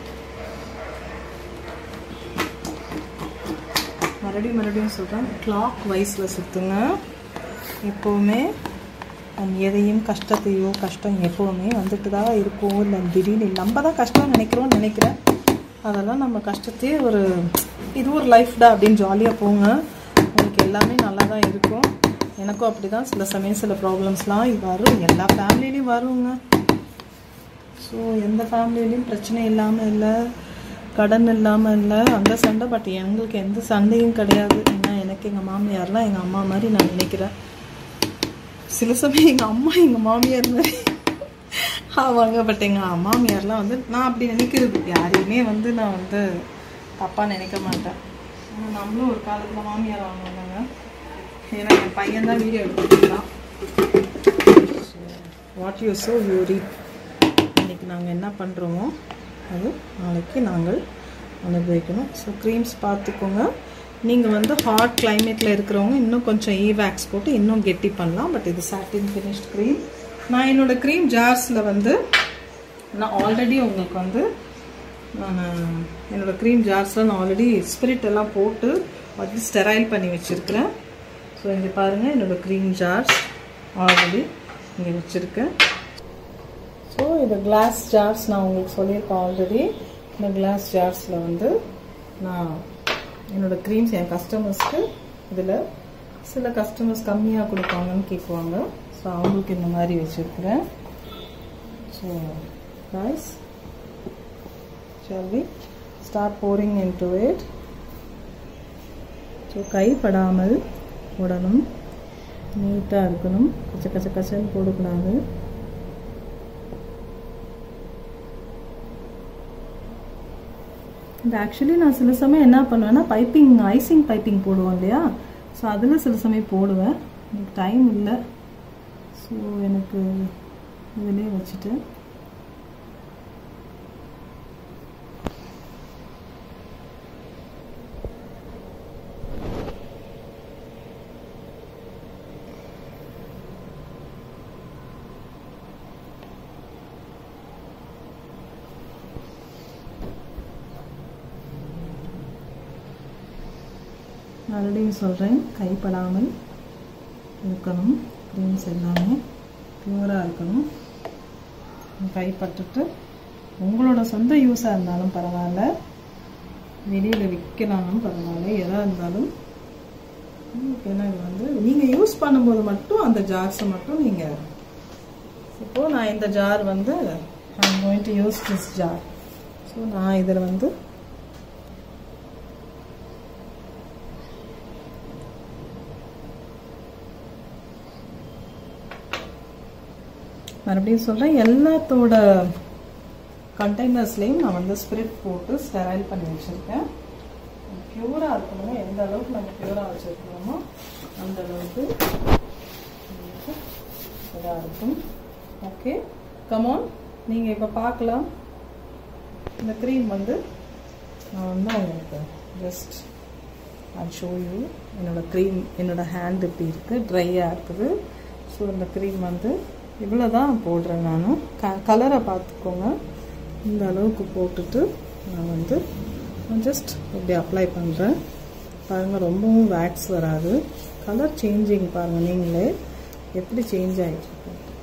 மறுபடியும் மறுபடியும் சொல்கிறேன், கிளாக் வைஸில் சுற்றுங்க. எப்போவுமே எதையும் கஷ்டத்தையோ, கஷ்டம் எப்போவுமே வந்துட்டு தான் இருக்கும். இல்லை திடீர்னு நம்ம தான் கஷ்டம் நினைக்கிறோம்னு நினைக்கிறேன், அதெல்லாம் நம்ம கஷ்டத்தையே ஒரு இது ஒரு லைஃப்டா அப்படின்னு ஜாலியாக போங்க. உங்களுக்கு எல்லாமே நல்லா தான் இருக்கும். எனக்கும் அப்படி தான் சில சமயம் சில ப்ராப்ளம்ஸ்லாம் வரும், எல்லா ஃபேமிலிலையும் வருங்க. ஸோ எந்த ஃபேமிலிலையும் பிரச்சனை இல்லாமல் இல்லை, கடன் இல்லாமல் இல்லை, அந்த சண்டை. பட் எங்களுக்கு எந்த சண்டையும் கிடையாது. ஏன்னா எனக்கு எங்கள் மாமியார்லாம் எங்கள் அம்மா மாதிரி நான் நினைக்கிறேன். சில சமயம் எங்கள் அம்மா எங்கள் மாமியார் மாதிரி ஆவாங்க, பட் எங்கள் மாமியார்லாம் வந்து நான் அப்படி நினைக்கிறது. யாரையுமே வந்து நான் வந்து தப்பாக நினைக்க மாட்டேன். ஆனால் நம்மளும் ஒரு காலத்தில் மாமியார் ஆவாங்க. ஏன்னா என் பையன் தான் வீடியோ எடுத்துக்கலாம். What you sow you reap. இன்றைக்கி நாங்கள் என்ன பண்ணுறோமோ அது நாளைக்கு நாங்கள் அனுபவிக்கணும். ஸோ க்ரீம்ஸ் பார்த்துக்கோங்க. நீங்கள் வந்து ஹாட் கிளைமேட்டில் இருக்கிறவங்க இன்னும் கொஞ்சம் ஈவேக்ஸ் போட்டு இன்னும் கெட்டி பண்ணலாம். பட் இது சாட்டின் ஃபினிஷ்ட் க்ரீம். நான் என்னோடய க்ரீம் ஜார்ஸில் வந்து நான் ஆல்ரெடி உங்களுக்கு வந்து நான் என்னோடய க்ரீம் ஜார்ஸில் நான் ஆல்ரெடி ஸ்பிரிட் எல்லாம் போட்டு அது ஸ்டெரைல் பண்ணி வச்சுருக்கிறேன். ஸோ இங்கே பாருங்கள், என்னோடய க்ரீம் ஜார்ஸ் ஆல்ரெடி இங்கே வச்சுருக்கேன். ஸோ இது கிளாஸ் ஜார்ஸ் நான் உங்களுக்கு சொல்லியிருக்கேன் ஆல்ரெடி. இந்த கிளாஸ் ஜார்ஸில் வந்து நான் என்னோடய க்ரீம்ஸ் என் கஸ்டமர்ஸ்க்கு, இதில் சில கஸ்டமர்ஸ் கம்மியாக கொடுப்பாங்கன்னு கேட்குவாங்க. ஸோ அவங்களுக்கு இந்த மாதிரி வச்சுருக்கிறேன். So guys. Shall we start pouring into it? So kai padamal podanum, neata irukanum, kacha kacha kacha podukudadu. And actually நான் சில சமயம் என்ன பண்ணுவேன்னா பைப்பிங் ஐசிங் பைப்பிங் போடுவோம் இல்லையா, ஸோ அதில் சில சமயம் போடுவேன். எனக்கு டைம் இல்லை, ஸோ எனக்கு இதிலே வச்சுட்டு மறுபடியும் சொல்கிறேன், கைப்படாமல் இருக்கணும். க்ரீம்ஸ் எல்லாமே பியூராக இருக்கணும். கைப்பட்டுட்டு உங்களோட சொந்த யூஸாக இருந்தாலும் பரவாயில்ல, வெளியில் விற்கலாம்னு பரவாயில்ல, எதாக இருந்தாலும் ஏன்னா இது வந்து நீங்கள் யூஸ் பண்ணும்போது மட்டும் அந்த ஜார்ஸை மட்டும் நீங்கள் இப்போது நான் இந்த ஜார் வந்து I am going to use this jar. So நான் இதில் வந்து மறுபடியும் சொல்கிறேன், எல்லாத்தோட கண்டெய்னர்ஸ்லேயும் நான் வந்து ஸ்பிரிட் போட்டு ஸ்டெரைல் பண்ணி வச்சுருக்கேன். பியூராக இருக்கணுமோ, எந்த அளவுக்கு நம்ம பியூராக வச்சுருக்கணுமோ அந்த அளவுக்கு இதாக இருக்கும். Okay, come on. நீங்கள் இப்போ பார்க்கலாம், இந்த க்ரீம் வந்து நான் வந்து உங்களுக்கு ஜஸ்ட் ஐ ஷோ யூ. என்னோடய க்ரீம் என்னோடய ஹேண்ட் இப்படி இருக்குது, ட்ரையாக இருக்குது. ஸோ இந்த க்ரீம் வந்து இவ்வளோ தான் போடுறேன் நான். க கலரை பார்த்துக்கோங்க, இந்த அளவுக்கு போட்டுட்டு நான் வந்து ஜஸ்ட் இப்படி அப்ளை பண்ணுறேன். பாருங்கள், ரொம்பவும் வேக்ஸ் வராது. கலர் சேஞ்சிங் பாருங்கள் நீங்களே எப்படி சேஞ்ச் ஆகிட்டு.